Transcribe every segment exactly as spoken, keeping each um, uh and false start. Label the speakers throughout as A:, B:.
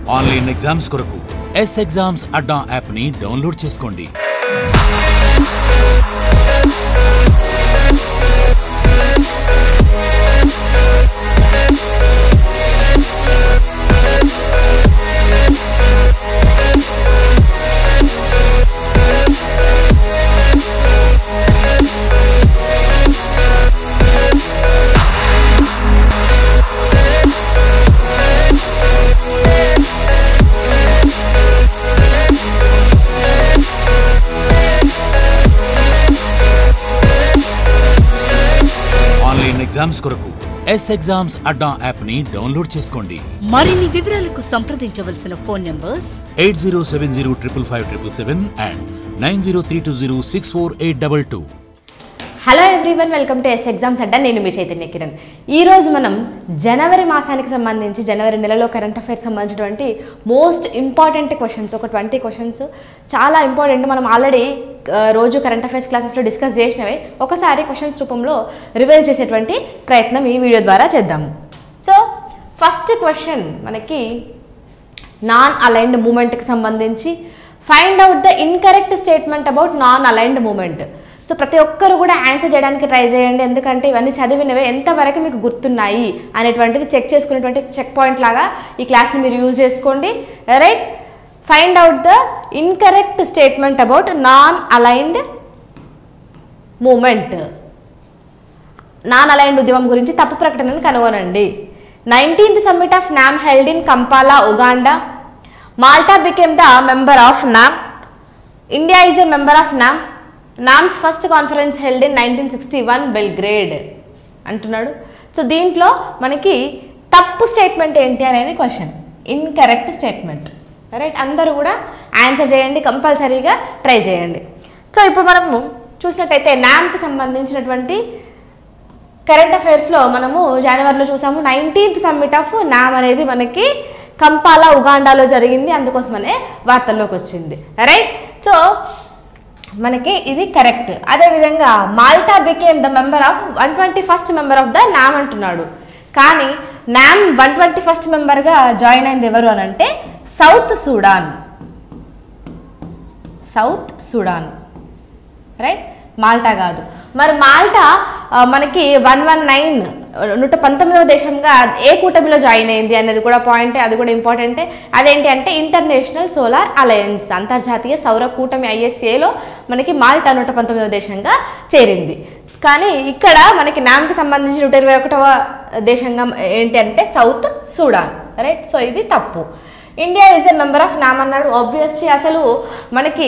A: Online exams కొరకు S exams Adda app ని download చేసుకోండి. ఎగ్జామ్స్ కొరకు ఎస్ ఎగ్జామ్స్ అడ్డా యాప్ ని డౌన్లోడ్ చేసుకోండి.
B: మరిన్ని వివరాలకు సంప్రదించవలసిన phone numbers
A: eight zero seven zero triple five triple seven and nine zero three two zero six four eight double two.
C: Hello everyone, welcome to S exams Adda. నేను మీ చైతన్య కిరణ్. ఈరోజు మనం జనవరి మాసానికి సంబంధించి జనవరి నెలలో కరెంట్ అఫైర్స్ సంబంధించినటువంటి మోస్ట్ ఇంపార్టెంట్ క్వశ్చన్స్, ఒక ట్వంటీ క్వశ్చన్స్ చాలా ఇంపార్టెంట్. మనం ఆల్రెడీ రోజు కరెంట్ అఫైర్స్ క్లాసెస్లో డిస్కస్ చేసినవి ఒకసారి క్వశ్చన్స్ రూపంలో రివైజ్ చేసేటువంటి ప్రయత్నం ఈ వీడియో ద్వారా చేద్దాము. సో ఫస్ట్ క్వశ్చన్ మనకి నాన్ అలైన్డ్ మూమెంట్కి సంబంధించి find out the incorrect statement about non aligned movement. So ప్రతి ఒక్కరు కూడా ఆన్సర్ చేయడానికి ట్రై చేయండి, ఎందుకంటే ఇవన్నీ చదివినవే ఎంతవరకు మీకు గుర్తున్నాయి అనేటువంటిది చెక్ చేసుకునేటువంటి చెక్ పాయింట్ లాగా ఈ క్లాస్ని మీరు యూజ్ చేసుకోండి. Right, find out the incorrect statement about non aligned movement. Non aligned ఉద్యమం గురించి తప్పు ప్రకటనను కనుగొనండి. Nineteenth summit of NAM held in Kampala, Uganda. Malta became the member of NAM. India is a member of NAM. NAM's first conference held in nineteen sixty one Belgrade అంటున్నాడు. So దీంట్లో మనకి తప్పు statement ఏంటి అనేది question, incorrect statement. Right, అందరూ కూడా answer చేయండి, కంపల్సరీగా ట్రై చేయండి. సో ఇప్పుడు మనము చూసినట్టయితే నామ్కి సంబంధించినటువంటి కరెంట్ అఫైర్స్లో మనము జనవరిలో చూసాము. నైన్టీన్త్ సమ్మిట్ ఆఫ్ నామ్ అనేది మనకి కంపాలా, ఉగాండాలో జరిగింది, అందుకోసమనే వార్తల్లోకి వచ్చింది. రైట్, సో మనకి ఇది కరెక్ట్. అదేవిధంగా Malta became the member of one twenty first member of the NAM అంటున్నాడు. కానీ నామ్ వన్ ట్వంటీ ఫస్ట్ మెంబర్గా జాయిన్ అయింది ఎవరు అని అంటే South Sudan. South Sudan right, Malta కాదు. మరి మాల్టా మనకి వన్ వన్ నైన్ నూట పంతొమ్మిదవ దేశంగా ఏ కూటమిలో జాయిన్ అయింది అనేది కూడా పాయింటే, అది కూడా ఇంపార్టెంటే. అదేంటి అంటే ఇంటర్నేషనల్ సోలార్ అలయన్స్, అంతర్జాతీయ సౌర కూటమి ఐఎస్ఏలో మనకి మాల్టా నూట పంతొమ్మిదవ దేశంగా చేరింది. కానీ ఇక్కడ మనకి నామ్కి సంబంధించి నూట ఇరవై ఒకటవ దేశంగా ఏంటి అంటే సౌత్ సూడాన్. రైట్, సో ఇది తప్పు. India is a member of NAM అన్నాడు. ఆబ్వియస్లీ అసలు మనకి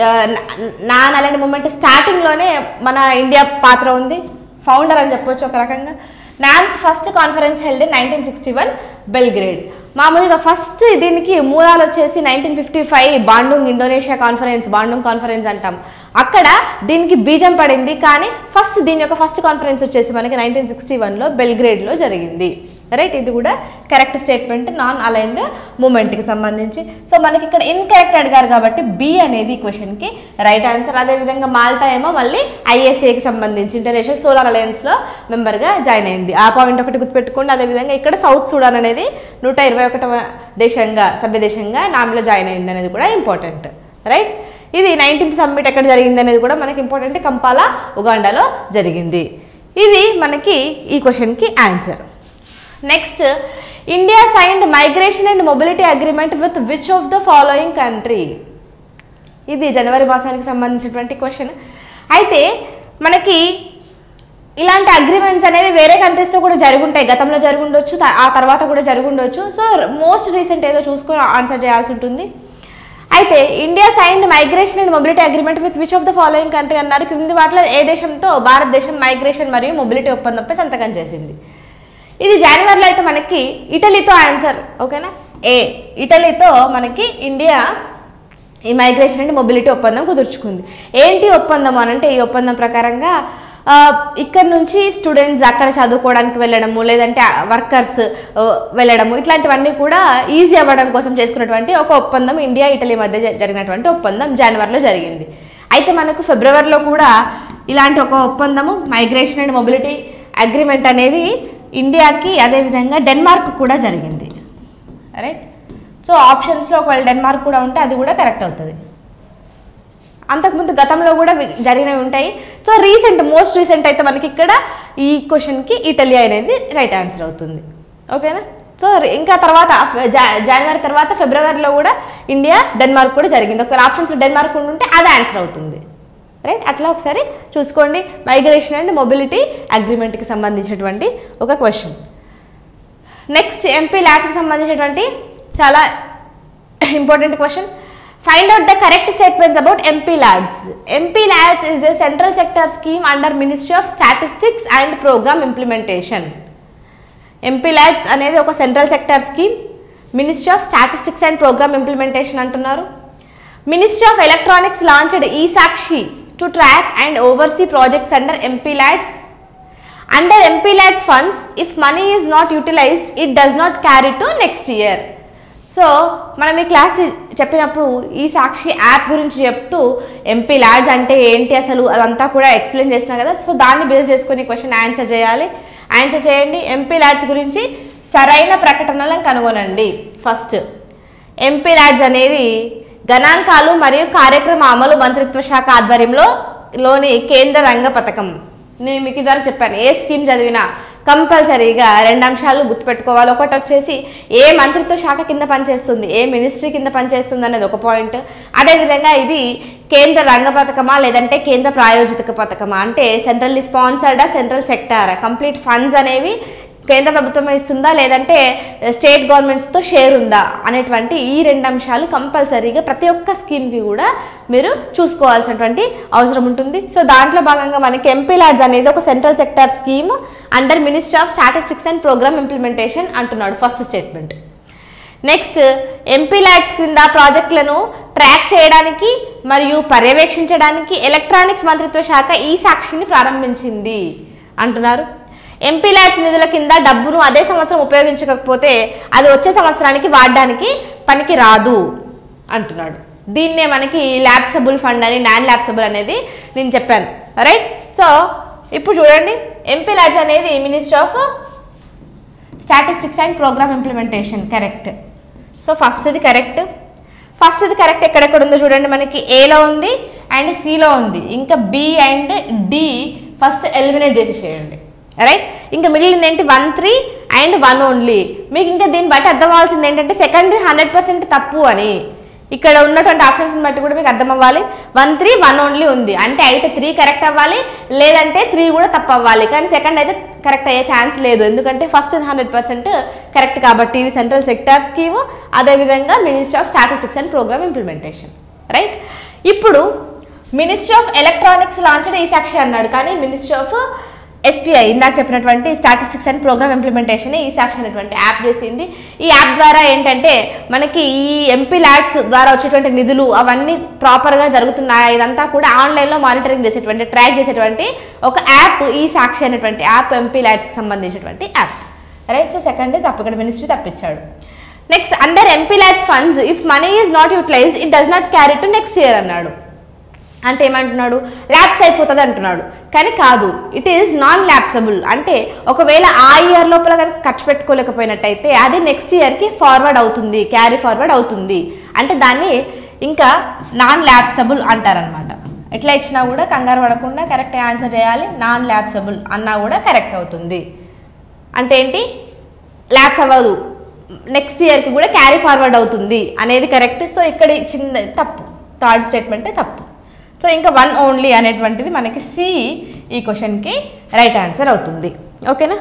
C: నాన్ అలైన్డ్ మూమెంట్ స్టార్టింగ్లోనే మన ఇండియా పాత్ర ఉంది, ఫౌండర్ అని చెప్పొచ్చు ఒక రకంగా. NAM's first conference held in nineteen sixty one Belgrade. మామూలుగా ఫస్ట్ దీనికి మూలాలు వచ్చేసి nineteen fifty five Bandung Indonesia conference, Bandung conference అంటాం. అక్కడ దీనికి బీజం పడింది. కానీ ఫస్ట్ దీని యొక్క ఫస్ట్ కాన్ఫరెన్స్ వచ్చేసి మనకి నైన్టీన్ సిక్స్టీ వన్లో బెల్గ్రేడ్లో జరిగింది. రైట్, ఇది కూడా కరెక్ట్ స్టేట్మెంట్ నాన్ అలైన్డ్ మూమెంట్కి సంబంధించి. సో మనకి ఇక్కడ ఇన్కరెక్ట్ అడిగారు కాబట్టి బి అనేది ఈ క్వశ్చన్కి రైట్ ఆన్సర్. అదేవిధంగా మాల్టా ఏమో మళ్ళీ ఐఎస్ఏకి సంబంధించి ఇంటర్నేషనల్ సోలార్ అలయన్స్లో మెంబర్గా జాయిన్ అయింది. ఆ పాయింట్ ఒకటి గుర్తుపెట్టుకోండి. అదేవిధంగా ఇక్కడ సౌత్ సూడాన్ అనేది నూట ఇరవై ఒకటవ దేశంగా సభ్య దేశంగా నామ్లో జాయిన్ అయింది అనేది కూడా ఇంపార్టెంట్. రైట్, ఇది నైన్టీన్త్ సమ్మిట్ ఎక్కడ జరిగింది అనేది కూడా మనకి ఇంపార్టెంట్, కంపాలా, ఉగాండాలో జరిగింది. ఇది మనకి ఈ క్వశ్చన్కి answer. Next, India signed migration and mobility agreement with which of the following country. ఇది జనవరి మాసానికి సంబంధించినటువంటి క్వశ్చన్. అయితే మనకి ఇలాంటి అగ్రిమెంట్స్ అనేవి వేరే కంట్రీస్తో కూడా జరుగుంటాయి, గతంలో జరుగుండొచ్చు, ఆ తర్వాత కూడా జరుగుండొచ్చు. సో మోస్ట్ రీసెంట్ ఏదో చూసుకొని ఆన్సర్ చేయాల్సి ఉంటుంది. అయితే India signed migration and mobility agreement with which of the following country అన్నారు. క్రింది వాటిలో ఏ దేశంతో భారతదేశం మైగ్రేషన్ మరియు మొబిలిటీ ఒప్పందంపై సంతకం చేసింది. ఇది జనవరిలో అయితే మనకి ఇటలీతో ఆన్సర్. ఓకేనా, ఏ ఇటలీతో మనకి ఇండియా ఈ మైగ్రేషన్ అండ్ మొబిలిటీ ఒప్పందం కుదుర్చుకుంది. ఏంటి ఒప్పందం అని అంటే, ఈ ఒప్పందం ప్రకారంగా ఇక్కడ నుంచి స్టూడెంట్స్ అక్కడ చదువుకోవడానికి వెళ్ళడము, లేదంటే వర్కర్స్ వెళ్ళడము, ఇట్లాంటివన్నీ కూడా ఈజీ అవ్వడం కోసం చేసుకున్నటువంటి ఒక ఒప్పందం ఇండియా ఇటలీ మధ్య జరిగినటువంటి ఒప్పందం జనవరిలో జరిగింది. అయితే మనకు ఫిబ్రవరిలో కూడా ఇలాంటి ఒక ఒప్పందము మైగ్రేషన్ అండ్ మొబిలిటీ అగ్రిమెంట్ అనేది ఇండియాకి అదేవిధంగా డెన్మార్క్ కూడా జరిగింది. రైట్, సో ఆప్షన్స్లో ఒకవేళ డెన్మార్క్ కూడా ఉంటే అది కూడా కరెక్ట్ అవుతుంది. అంతకుముందు గతంలో కూడా జరిగినవి ఉంటాయి. సో రీసెంట్ మోస్ట్ రీసెంట్ అయితే మనకి ఇక్కడ ఈ క్వశ్చన్కి ఇటలీ అనేది రైట్ ఆన్సర్ అవుతుంది. ఓకేనా. సో ఇంకా తర్వాత జనవరి తర్వాత ఫిబ్రవరిలో కూడా ఇండియా డెన్మార్క్ కూడా జరిగింది. ఒకవేళ ఆప్షన్స్ డెన్మార్క్ ఉంటే అది ఆన్సర్ అవుతుంది. రైట్. అట్లా ఒకసారి చూసుకోండి. మైగ్రేషన్ అండ్ మొబిలిటీ అగ్రిమెంట్కి సంబంధించినటువంటి ఒక క్వశ్చన్. నెక్స్ట్ ఎంపీ ల్యాడ్స్కి సంబంధించినటువంటి చాలా important question. Find out the correct statements about M P Lads. M P Lads is a central sector scheme under Ministry of Statistics and Program Implementation. M P Lads అనేది ఒక central sector scheme, ministry of statistics and programme implementation అంటున్నారు. Ministry of electronics launched e Sakshi to track and oversee projects under M P Lads. Under M P Lads funds, if money is not utilized, it does not carry to next year. So మనం ఈ class చెప్పినప్పుడు ఈ సాక్షి app గురించి చెప్తూ MP LADS అంటే ఏంటి అసలు అదంతా కూడా ఎక్స్ప్లెయిన్ చేసినా కదా. సో దాన్ని బేస్ చేసుకుని క్వశ్చన్ ఆన్సర్ చేయాలి. ఆన్సర్ చేయండి. ఎంపీ ల్యాడ్స్ గురించి సరైన ప్రకటనలను కనుగొనండి. ఫస్ట్, ఎంపీ ల్యాడ్స్ అనేది గణాంకాలు మరియు కార్యక్రమ అమలు మంత్రిత్వ శాఖ ఆధ్వర్యంలో లోని కేంద్ర రంగ పథకం. నేను మీకు ఇదివరకు చెప్పాను, ఏ స్కీమ్ చదివినా కంపల్సరీగా రెండు అంశాలు గుర్తుపెట్టుకోవాలి. ఒకటి వచ్చేసి ఏ మంత్రిత్వ శాఖ కింద పనిచేస్తుంది, ఏ మినిస్ట్రీ కింద పనిచేస్తుంది అనేది ఒక పాయింట్. అదేవిధంగా ఇది కేంద్ర రంగ పథకమా లేదంటే కేంద్ర ప్రాయోజిత పథకమా, అంటే సెంట్రల్లీ స్పాన్సర్డా సెంట్రల్ సెక్టారా, కంప్లీట్ ఫండ్స్ అనేవి కేంద్ర ప్రభుత్వం ఇస్తుందా లేదంటే స్టేట్ గవర్నమెంట్స్తో షేర్ ఉందా అనేటువంటి ఈ రెండు అంశాలు కంపల్సరీగా ప్రతి ఒక్క స్కీమ్కి కూడా మీరు చూసుకోవాల్సినటువంటి అవసరం ఉంటుంది. సో దాంట్లో భాగంగా మనకి ఎంపీ ల్యాడ్స్ అనేది ఒక central sector scheme under ministry of statistics and programme implementation అంటున్నాడు first statement. Next, MP LADS క్రింద ప్రాజెక్టులను ట్రాక్ చేయడానికి మరియు పర్యవేక్షించడానికి ఎలక్ట్రానిక్స్ మంత్రిత్వ శాఖ ఈ సాక్షిని ప్రారంభించింది అంటున్నారు. ఎంపీ ల్యాడ్స్ నిధుల కింద డబ్బును అదే సంవత్సరం ఉపయోగించకపోతే అది వచ్చే సంవత్సరానికి వాడడానికి పనికి రాదు అంటున్నాడు. దీన్నే మనకి ల్యాప్సబుల్ ఫండ్ అని, నాన్ ల్యాప్సబుల్ అనేది నేను చెప్పాను. రైట్. సో ఇప్పుడు చూడండి, ఎంపీ ల్యాడ్స్ అనేది ministry of statistics and programme implementation. Correct. So ఫస్ట్ది కరెక్ట్. ఫస్ట్ది కరెక్ట్ ఎక్కడెక్కడ ఉందో చూడండి. మనకి ఏలో ఉంది అండ్ సిలో ఉంది. ఇంకా B and D first eliminate చేసేసేయండి. రైట్. ఇంకా మిగిలింది ఏంటి, one three and one only. మీకు ఇంకా దీన్ని బట్టి అర్థం అవ్వాల్సింది ఏంటంటే సెకండ్ హండ్రెడ్ పర్సెంట్ తప్పు అని. ఇక్కడ ఉన్నటువంటి ఆప్షన్స్ని బట్టి కూడా మీకు అర్థం అవ్వాలి. వన్ త్రీ వన్ ఓన్లీ ఉంది అంటే అయితే త్రీ కరెక్ట్ అవ్వాలి, లేదంటే త్రీ కూడా తప్పు అవ్వాలి. కానీ సెకండ్ అయితే కరెక్ట్ అయ్యే ఛాన్స్ లేదు, ఎందుకంటే ఫస్ట్ హండ్రెడ్ పర్సెంట్ కరెక్ట్ కాబట్టి ఇది సెంట్రల్ సెక్టార్ స్కీమ్, అదేవిధంగా ministry of statistics and programme implementation. Right. ఇప్పుడు ministry of electronics launched e Sakshi అన్నాడు, కానీ మినిస్ట్రీ ఆఫ్ ఎస్పీఐ ఇందాక చెప్పినటువంటి స్టాటిస్టిక్స్ అండ్ ప్రోగ్రామ్ ఇంప్లిమెంటేషన్ ఈ సాక్షి అనేటువంటి యాప్ చేసింది. ఈ యాప్ ద్వారా ఏంటంటే మనకి ఈ ఎంపీ ల్యాడ్స్ ద్వారా వచ్చేటువంటి నిధులు అవన్నీ ప్రాపర్గా జరుగుతున్నాయి, ఇదంతా కూడా ఆన్లైన్లో మానిటరింగ్ చేసేటువంటి ట్రాక్ చేసేటువంటి ఒక యాప్ ఈ సాక్షి అనేటువంటి యాప్, ఎంపీ ల్యాడ్స్కి సంబంధించినటువంటి యాప్. రైట్. సో సెకండ్ తప్పు, ఇక్కడ మినిస్ట్రీ తప్పించాడు. Next, under MP LADS funds if money is not utilised it does not carry to next year అన్నాడు. అంటే ఏమంటున్నాడు, ల్యాప్స్ అయిపోతుంది అంటున్నాడు. కానీ కాదు, ఇట్ ఈజ్ నాన్ ల్యాప్సబుల్. అంటే ఒకవేళ ఆ ఇయర్ లోపల కనుక ఖర్చు పెట్టుకోలేకపోయినట్టయితే అది నెక్స్ట్ ఇయర్కి ఫార్వర్డ్ అవుతుంది, క్యారీ ఫార్వర్డ్ అవుతుంది. అంటే దాన్ని ఇంకా నాన్ ల్యాప్సబుల్ అంటారనమాట. ఎట్లా ఇచ్చినా కూడా కంగారు పడకుండా కరెక్ట్ ఆన్సర్ చేయాలి. నాన్ ల్యాప్సబుల్ అన్నా కూడా కరెక్ట్ అవుతుంది. అంటే ఏంటి, ల్యాప్స్ అవ్వదు, నెక్స్ట్ ఇయర్కి కూడా క్యారీ ఫార్వర్డ్ అవుతుంది అనేది కరెక్ట్. సో ఇక్కడ చిన్న తప్పు, థర్డ్ స్టేట్మెంటే తప్పు. సో ఇంకా వన్ ఓన్లీ అనేటువంటిది మనకి సి ఈ క్వశ్చన్కి రైట్ ఆన్సర్ అవుతుంది. ఓకేనా.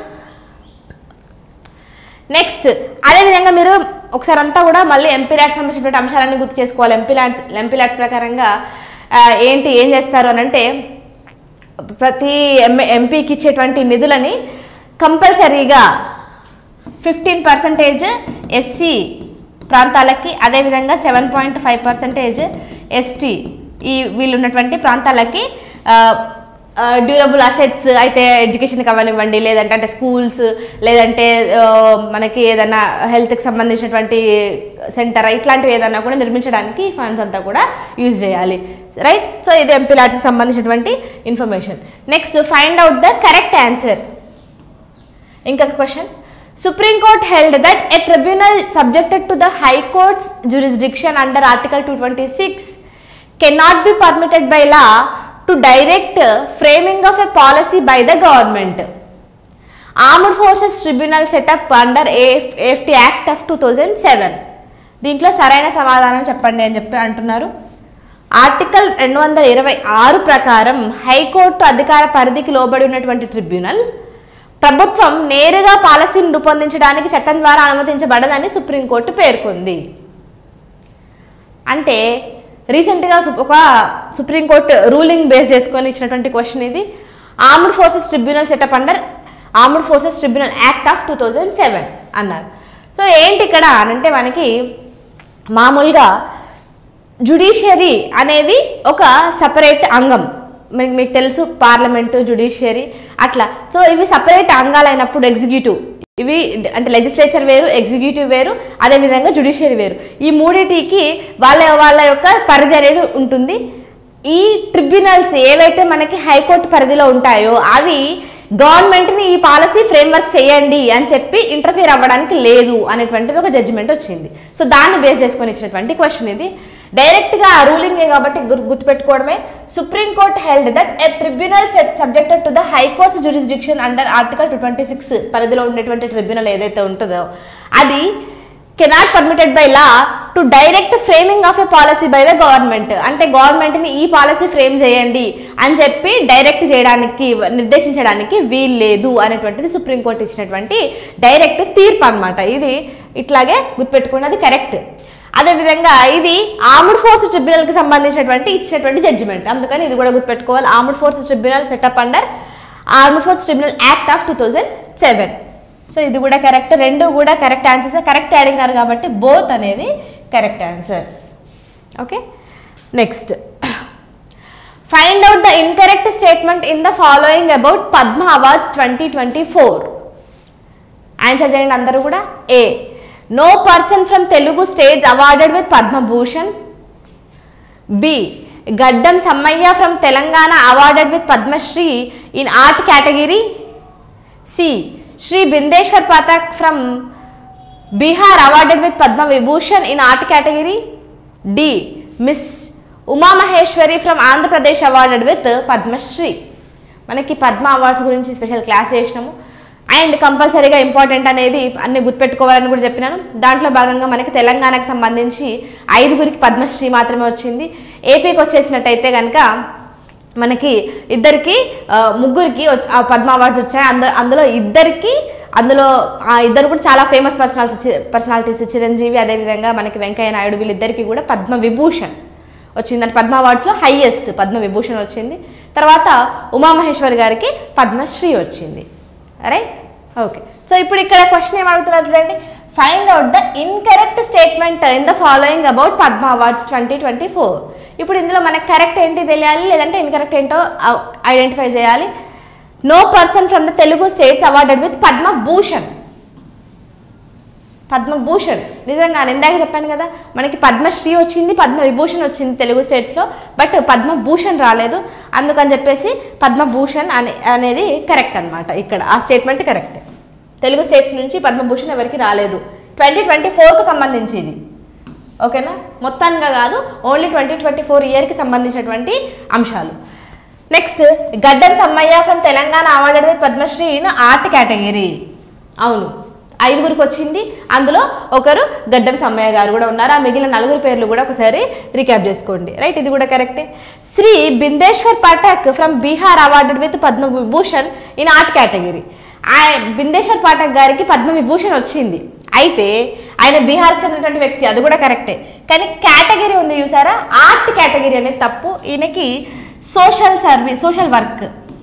C: నెక్స్ట్, అదేవిధంగా మీరు ఒకసారి అంతా కూడా మళ్ళీ ఎంపీ ల్యాడ్స్ సంబంధించినటువంటి అంశాలన్నీ గుర్తు చేసుకోవాలి. ఎంపీ ల్యాడ్స్ ఎంపీ ల్యాడ్స్ ప్రకారంగా ఏంటి ఏం చేస్తారు అని అంటే ప్రతి ఎం ఎంపీకి ఇచ్చేటువంటి నిధులని కంపల్సరీగా ఫిఫ్టీన్ పర్సెంటేజ్ ఎస్సీ ప్రాంతాలకి, అదేవిధంగా seven point five percentage ST ఈ వీళ్ళు ఉన్నటువంటి ప్రాంతాలకి డ్యూరబుల్ అసెట్స్ అయితే ఎడ్యుకేషన్కి అవ్వనివ్వండి, లేదంటే అంటే స్కూల్స్, లేదంటే మనకి ఏదైనా హెల్త్కి సంబంధించినటువంటి సెంటర్ ఇట్లాంటివి ఏదైనా కూడా నిర్మించడానికి ఫండ్స్ అంతా కూడా యూజ్ చేయాలి. రైట్. సో ఇది ఎంపీ ల్యాడ్స్కి సంబంధించినటువంటి information. Next, find out the correct answer. ఇంకొక question, Supreme Court held that a tribunal subjected to the High Court's jurisdiction under Article two twenty-six cannot be permitted by law to direct framing of a policy by the government. Armed Forces Tribunal set up under A F T Act of two thousand seven. దీంట్లో సరైన సమాధానం చెప్పండి అని చెప్పి అంటున్నారు. Article రెండు వందల ఇరవై ఆరు ప్రకారం హైకోర్టు అధికార పరిధికి లోబడి ఉన్నటువంటి ట్రిబ్యునల్ ప్రభుత్వం నేరుగా పాలసీని రూపొందించడానికి చట్టం ద్వారా అనుమతించబడదని సుప్రీంకోర్టు పేర్కొంది. అంటే రీసెంట్గా ఒక సుప్రీంకోర్టు రూలింగ్ బేస్ చేసుకొని ఇచ్చినటువంటి క్వశ్చన్ ఇది. Armed forces tribunal set up under armed forces tribunal act of two thousand seven అన్నారు. సో ఏంటి ఇక్కడ అనంటే మనకి మామూలుగా జ్యుడిషియరీ అనేది ఒక సపరేట్ అంగం. మీకు మీకు తెలుసు పార్లమెంటు, జ్యుడిషియరీ అట్లా. సో ఇవి సపరేట్ అంగాలు అయినప్పుడు ఎగ్జిక్యూటివ్, ఇవి అంటే లెజిస్లేచర్ వేరు, ఎగ్జిక్యూటివ్ వేరు, అదేవిధంగా జ్యుడిషియరీ వేరు. ఈ మూడింటికి వాళ్ళ వాళ్ళ యొక్క పరిధి అనేది ఉంటుంది. ఈ ట్రిబ్యునల్స్ ఏవైతే మనకి హైకోర్టు పరిధిలో ఉంటాయో అవి గవర్నమెంట్ని ఈ పాలసీ ఫ్రేమ్వర్క్ చేయండి అని చెప్పి ఇంటర్ఫియర్ అవ్వడానికి లేదు అనేటువంటిది ఒక జడ్జిమెంట్ వచ్చింది. సో దాన్ని బేస్ చేసుకొని ఇచ్చినటువంటి క్వశ్చన్ ఇది. డైరెక్ట్గా రూలింగే కాబట్టి గుర్తుపెట్టుకోవడమే. Supreme court held that a tribunal set subjected to the high court's jurisdiction under article two twenty six పరిధిలో ఉండేటువంటి ట్రిబ్యునల్ ఏదైతే ఉంటుందో అది cannot permitted by law to direct framing of a policy by the government. అంటే గవర్నమెంట్ని ఈ policy frame చేయండి అని చెప్పి డైరెక్ట్ చేయడానికి, నిర్దేశించడానికి వీలు లేదు అనేటువంటిది సుప్రీంకోర్టు ఇచ్చినటువంటి డైరెక్ట్ తీర్పు అనమాట. ఇది ఇట్లాగే గుర్తుపెట్టుకున్నది కరెక్ట్. అదేవిధంగా ఇది ఆర్మ్డ్ ఫోర్స్ ట్రిబ్యునల్కి సంబంధించినటువంటి ఇచ్చినటువంటి జడ్జిమెంట్, అందుకని ఇది కూడా గుర్తుపెట్టుకోవాలి. Armed force tribunal set up under armed force tribunal act of two thousand seven. So ఇది కూడా కరెక్ట్. రెండు కూడా కరెక్ట్ ఆన్సర్స్. కరెక్ట్ అడిగినారు కాబట్టి బోత్ అనేది correct answers. Okay, next find out the incorrect statement in the following about Padma awards twenty twenty four. Answer చేయండి అందరూ కూడా. ఏ, no person from Telugu stage awarded with Padma Bhushan. B, Gaddam Sammayya from Telangana awarded with Padma Shri in art category. C, Shri Bindeshwar Pathak from Bihar awarded with Padma Vibhushan in art category. D, Miss Uma Maheshwari from Andhra Pradesh awarded with Padma Shri. మనకి Padma awards గురించి special class చేసినాము. And కంపల్సరీగా important అనేది అన్ని గుర్తుపెట్టుకోవాలని కూడా చెప్పినాను. దాంట్లో భాగంగా మనకి తెలంగాణకు సంబంధించి ఐదుగురికి పద్మశ్రీ మాత్రమే వచ్చింది. ఏపీకి వచ్చేసినట్టయితే కనుక మనకి ఇద్దరికి ముగ్గురికి పద్మ అవార్డ్స్ వచ్చాయి. అందు అందులో ఇద్దరికి అందులో ఆ ఇద్దరు కూడా చాలా ఫేమస్ పర్సనాలిటీ పర్సనాలిటీస్ చిరంజీవి, అదేవిధంగా మనకి వెంకయ్య నాయుడు, వీళ్ళిద్దరికీ కూడా పద్మ విభూషణ్ వచ్చింది. అంటే పద్మ అవార్డ్స్లో హైయెస్ట్ పద్మ విభూషణ్ వచ్చింది. తర్వాత ఉమామహేశ్వరి గారికి పద్మశ్రీ వచ్చింది. Right, okay. సో ఇప్పుడు ఇక్కడ క్వశ్చన్ ఏం అడుగుతున్నారు చూడండి. Find out the incorrect statement in the following about Padma awards twenty twenty four. ఇప్పుడు ఇందులో మనకి కరెక్ట్ ఏంటి తెలియాలి, లేదంటే ఇన్కరెక్ట్ ఏంటో ఐడెంటిఫై చేయాలి. No person from the Telugu states awarded with Padma Bhushan. Padma Bhushan నిజంగా ఇందాక చెప్పాను కదా, మనకి పద్మశ్రీ వచ్చింది, పద్మ విభూషణ్ వచ్చింది తెలుగు స్టేట్స్లో, బట్ పద్మభూషణ్ రాలేదు. అందుకని చెప్పేసి పద్మభూషణ్ అనే అనేది కరెక్ట్ అనమాట. ఇక్కడ ఆ స్టేట్మెంట్ కరెక్ట్. తెలుగు స్టేట్స్ నుంచి పద్మభూషణ్ ఎవరికి రాలేదు. ట్వంటీ ట్వంటీ ఫోర్కి సంబంధించి ఇది, ఓకేనా, మొత్తంగా కాదు, ఓన్లీ ట్వంటీ ట్వంటీ ఫోర్ ఇయర్కి సంబంధించినటువంటి అంశాలు. Next, Gaddam Sammayya from Telangana awarded with Padma Shri in art category. అవును, ఐదుగురికి వచ్చింది. అందులో ఒకరు గడ్డం సమ్మయ్య గారు కూడా ఉన్నారు. ఆ మిగిలిన నలుగురు పేర్లు కూడా ఒకసారి రీక్యాప్ చేసుకోండి. రైట్, ఇది కూడా కరెక్టే. Shri Bindeshwar Pathak from Bihar awarded with Padma Vibhushan in art category. ఆ బిందేశ్వర్ పాఠక్ గారికి పద్మ విభూషణ్ వచ్చింది. అయితే ఆయన బీహార్కి చెందినటువంటి వ్యక్తి, అది కూడా కరెక్టే. కానీ కేటగిరీ ఉంది చూసారా, ఆర్ట్ కేటగిరీ అనేది తప్పు. ఈయనకి సోషల్ సర్వీస్, సోషల్ వర్క్.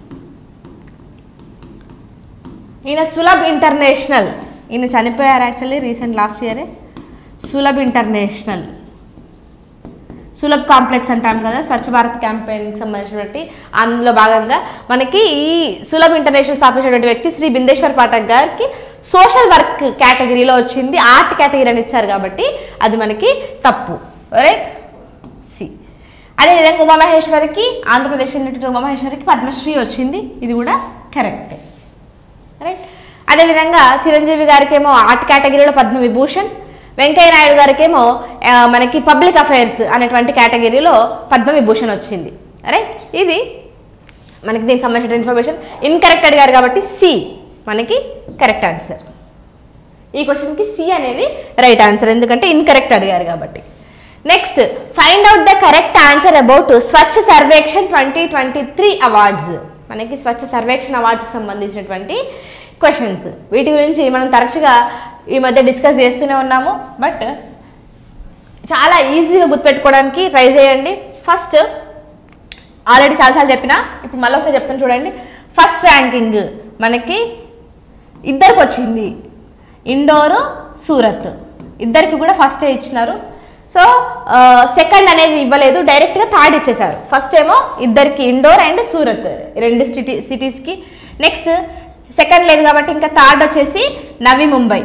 C: ఈయన సులభ్ ఇంటర్నేషనల్, ఈయన చనిపోయారు యాక్చువల్లీ రీసెంట్ లాస్ట్ ఇయరే. సులభ్ ఇంటర్నేషనల్, సులభ్ కాంప్లెక్స్ అంటాం కదా, స్వచ్ఛ భారత్ క్యాంపెయిన్కి సంబంధించినటువంటి అందులో భాగంగా మనకి ఈ సులభ్ ఇంటర్నేషనల్ స్థాపించినటువంటి వ్యక్తి శ్రీ బిందేశ్వర్ పాఠక్ గారికి సోషల్ వర్క్ కేటగిరీలో వచ్చింది. ఆర్ట్ కేటగిరీ అని ఇచ్చారు కాబట్టి అది మనకి తప్పు. Right, C. అదేవిధంగా ఉమామహేశ్వరికి, ఆంధ్రప్రదేశ్ చెందినటువంటి ఉమామహేశ్వరికి పద్మశ్రీ వచ్చింది. ఇది కూడా కరెక్టే. రైట్, అదేవిధంగా చిరంజీవి గారికేమో ఆర్ట్ కేటగిరీలో పద్మవిభూషణ్, వెంకయ్య నాయుడు గారికేమో మనకి పబ్లిక్ అఫైర్స్ అనేటువంటి కేటగిరీలో పద్మవిభూషణ్ వచ్చింది. రైట్, ఇది మనకి దీనికి సంబంధించిన ఇన్ఫర్మేషన్. ఇన్కరెక్ట్ అడిగారు కాబట్టి సి మనకి కరెక్ట్ ఆన్సర్. ఈ క్వశ్చన్కి సి అనేది రైట్ ఆన్సర్, ఎందుకంటే ఇన్కరెక్ట్ అడిగారు కాబట్టి. Next, find out the correct answer about Swachh Survekshan twenty twenty three awards. మనకి స్వచ్ఛ సర్వేక్షణ్ అవార్డ్స్కి సంబంధించినటువంటి క్వశ్చన్స్. వీటి గురించి మనం తరచుగా ఈ మధ్య డిస్కస్ చేస్తూనే ఉన్నాము, బట్ చాలా ఈజీగా గుర్తుపెట్టుకోవడానికి ట్రై చేయండి. ఫస్ట్ ఆల్రెడీ చాలాసార్లు చెప్పినా, ఇప్పుడు మళ్ళీ ఒకసారి చెప్తాను చూడండి. ఫస్ట్ ర్యాంకింగ్ మనకి ఇద్దరికి వచ్చింది, ఇండోర్, సూరత్, ఇద్దరికి కూడా ఫస్టే ఇచ్చినారు. సో సెకండ్ అనేది ఇవ్వలేదు, డైరెక్ట్గా థర్డ్ ఇచ్చేసారు. ఫస్ట్ ఏమో ఇద్దరికి ఇండోర్ అండ్ సూరత్ రెండు సిటీ సిటీస్కి. నెక్స్ట్ సెకండ్ లేదు కాబట్టి ఇంకా థర్డ్ వచ్చేసి నవీ ముంబై,